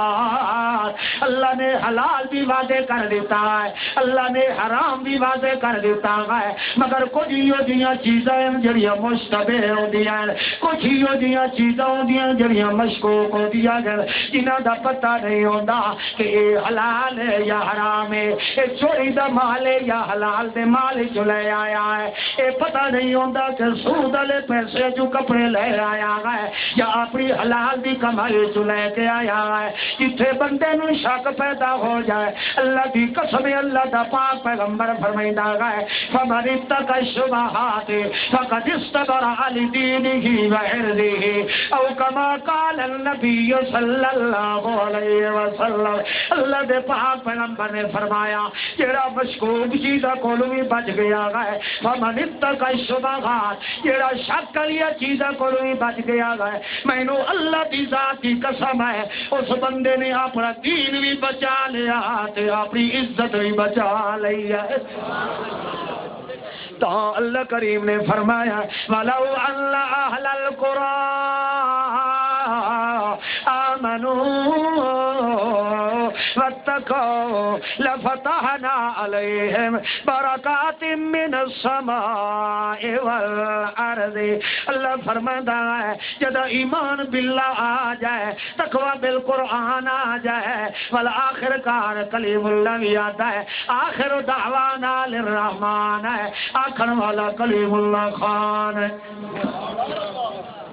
اللہ نے حلال بھی واضح کر دیتا ہے اللہ نے حرام بھی واضح کر دیتا ہے مگر کچھ یہ دیاں چیزیں جڑیاں مشتبہ ہو دیا کچھ یہ دیاں چیزیں ہو دیا جڑیاں مشکوک ہو دیا جنہاں دا پتہ نہیں ہوتا کہ یہ حلال ہے یا حرام ہے یہ چوری دا مال ہے یا حلال دے مال جو لے آیا ہے یہ پتہ نہیں ہوتا کہ سود والے پیسے جو کپڑے لے آیا ہے یا اپنی حلال دی کمائی جو لے کے آیا ہے جتھے بندے نو شک پیدا ہو جائے اللہ دی قسم اللہ دا پاک پیغمبر فرمائندا ہے فمن اتقى الشبهات فقد استبرأ لدينه وعرضه او كما قال النبي صلی اللہ علیہ وسلم اللہ دے پاک پیغمبر نے فرمایا جڑا مشکوک چیزاں کولوں بھی بچ گیا ہے فمن اتقى الشبهات جڑا شک والی چیزاں کولوں بھی بچ گیا ہے مینوں اللہ دی ذات دی قسم ہے اس بندے نے اپنا دین بھی بچا لیا تے اپنی عزت بھی بچا لی ہے تو اللہ کریم نے فرمایا وَلَوْ أَنَّ أَهْلَ الْقُرَىٰ آمَنُوا وَاتَّقَوْا لَفَتَحْنَا عَلَيْهِمْ بَرَكَاتٍ مِّنَ السَّمَاءِ وَالْأَرْضِ اللہ فرماتا ہے جب ایمان باللہ آ جائے تقوی بالقرآن آ جائے والآخر کار کلیم اللہ بھی آتا ہے آخر دعوانا للرحمن ہے آخر والا کلیم اللہ خان ہے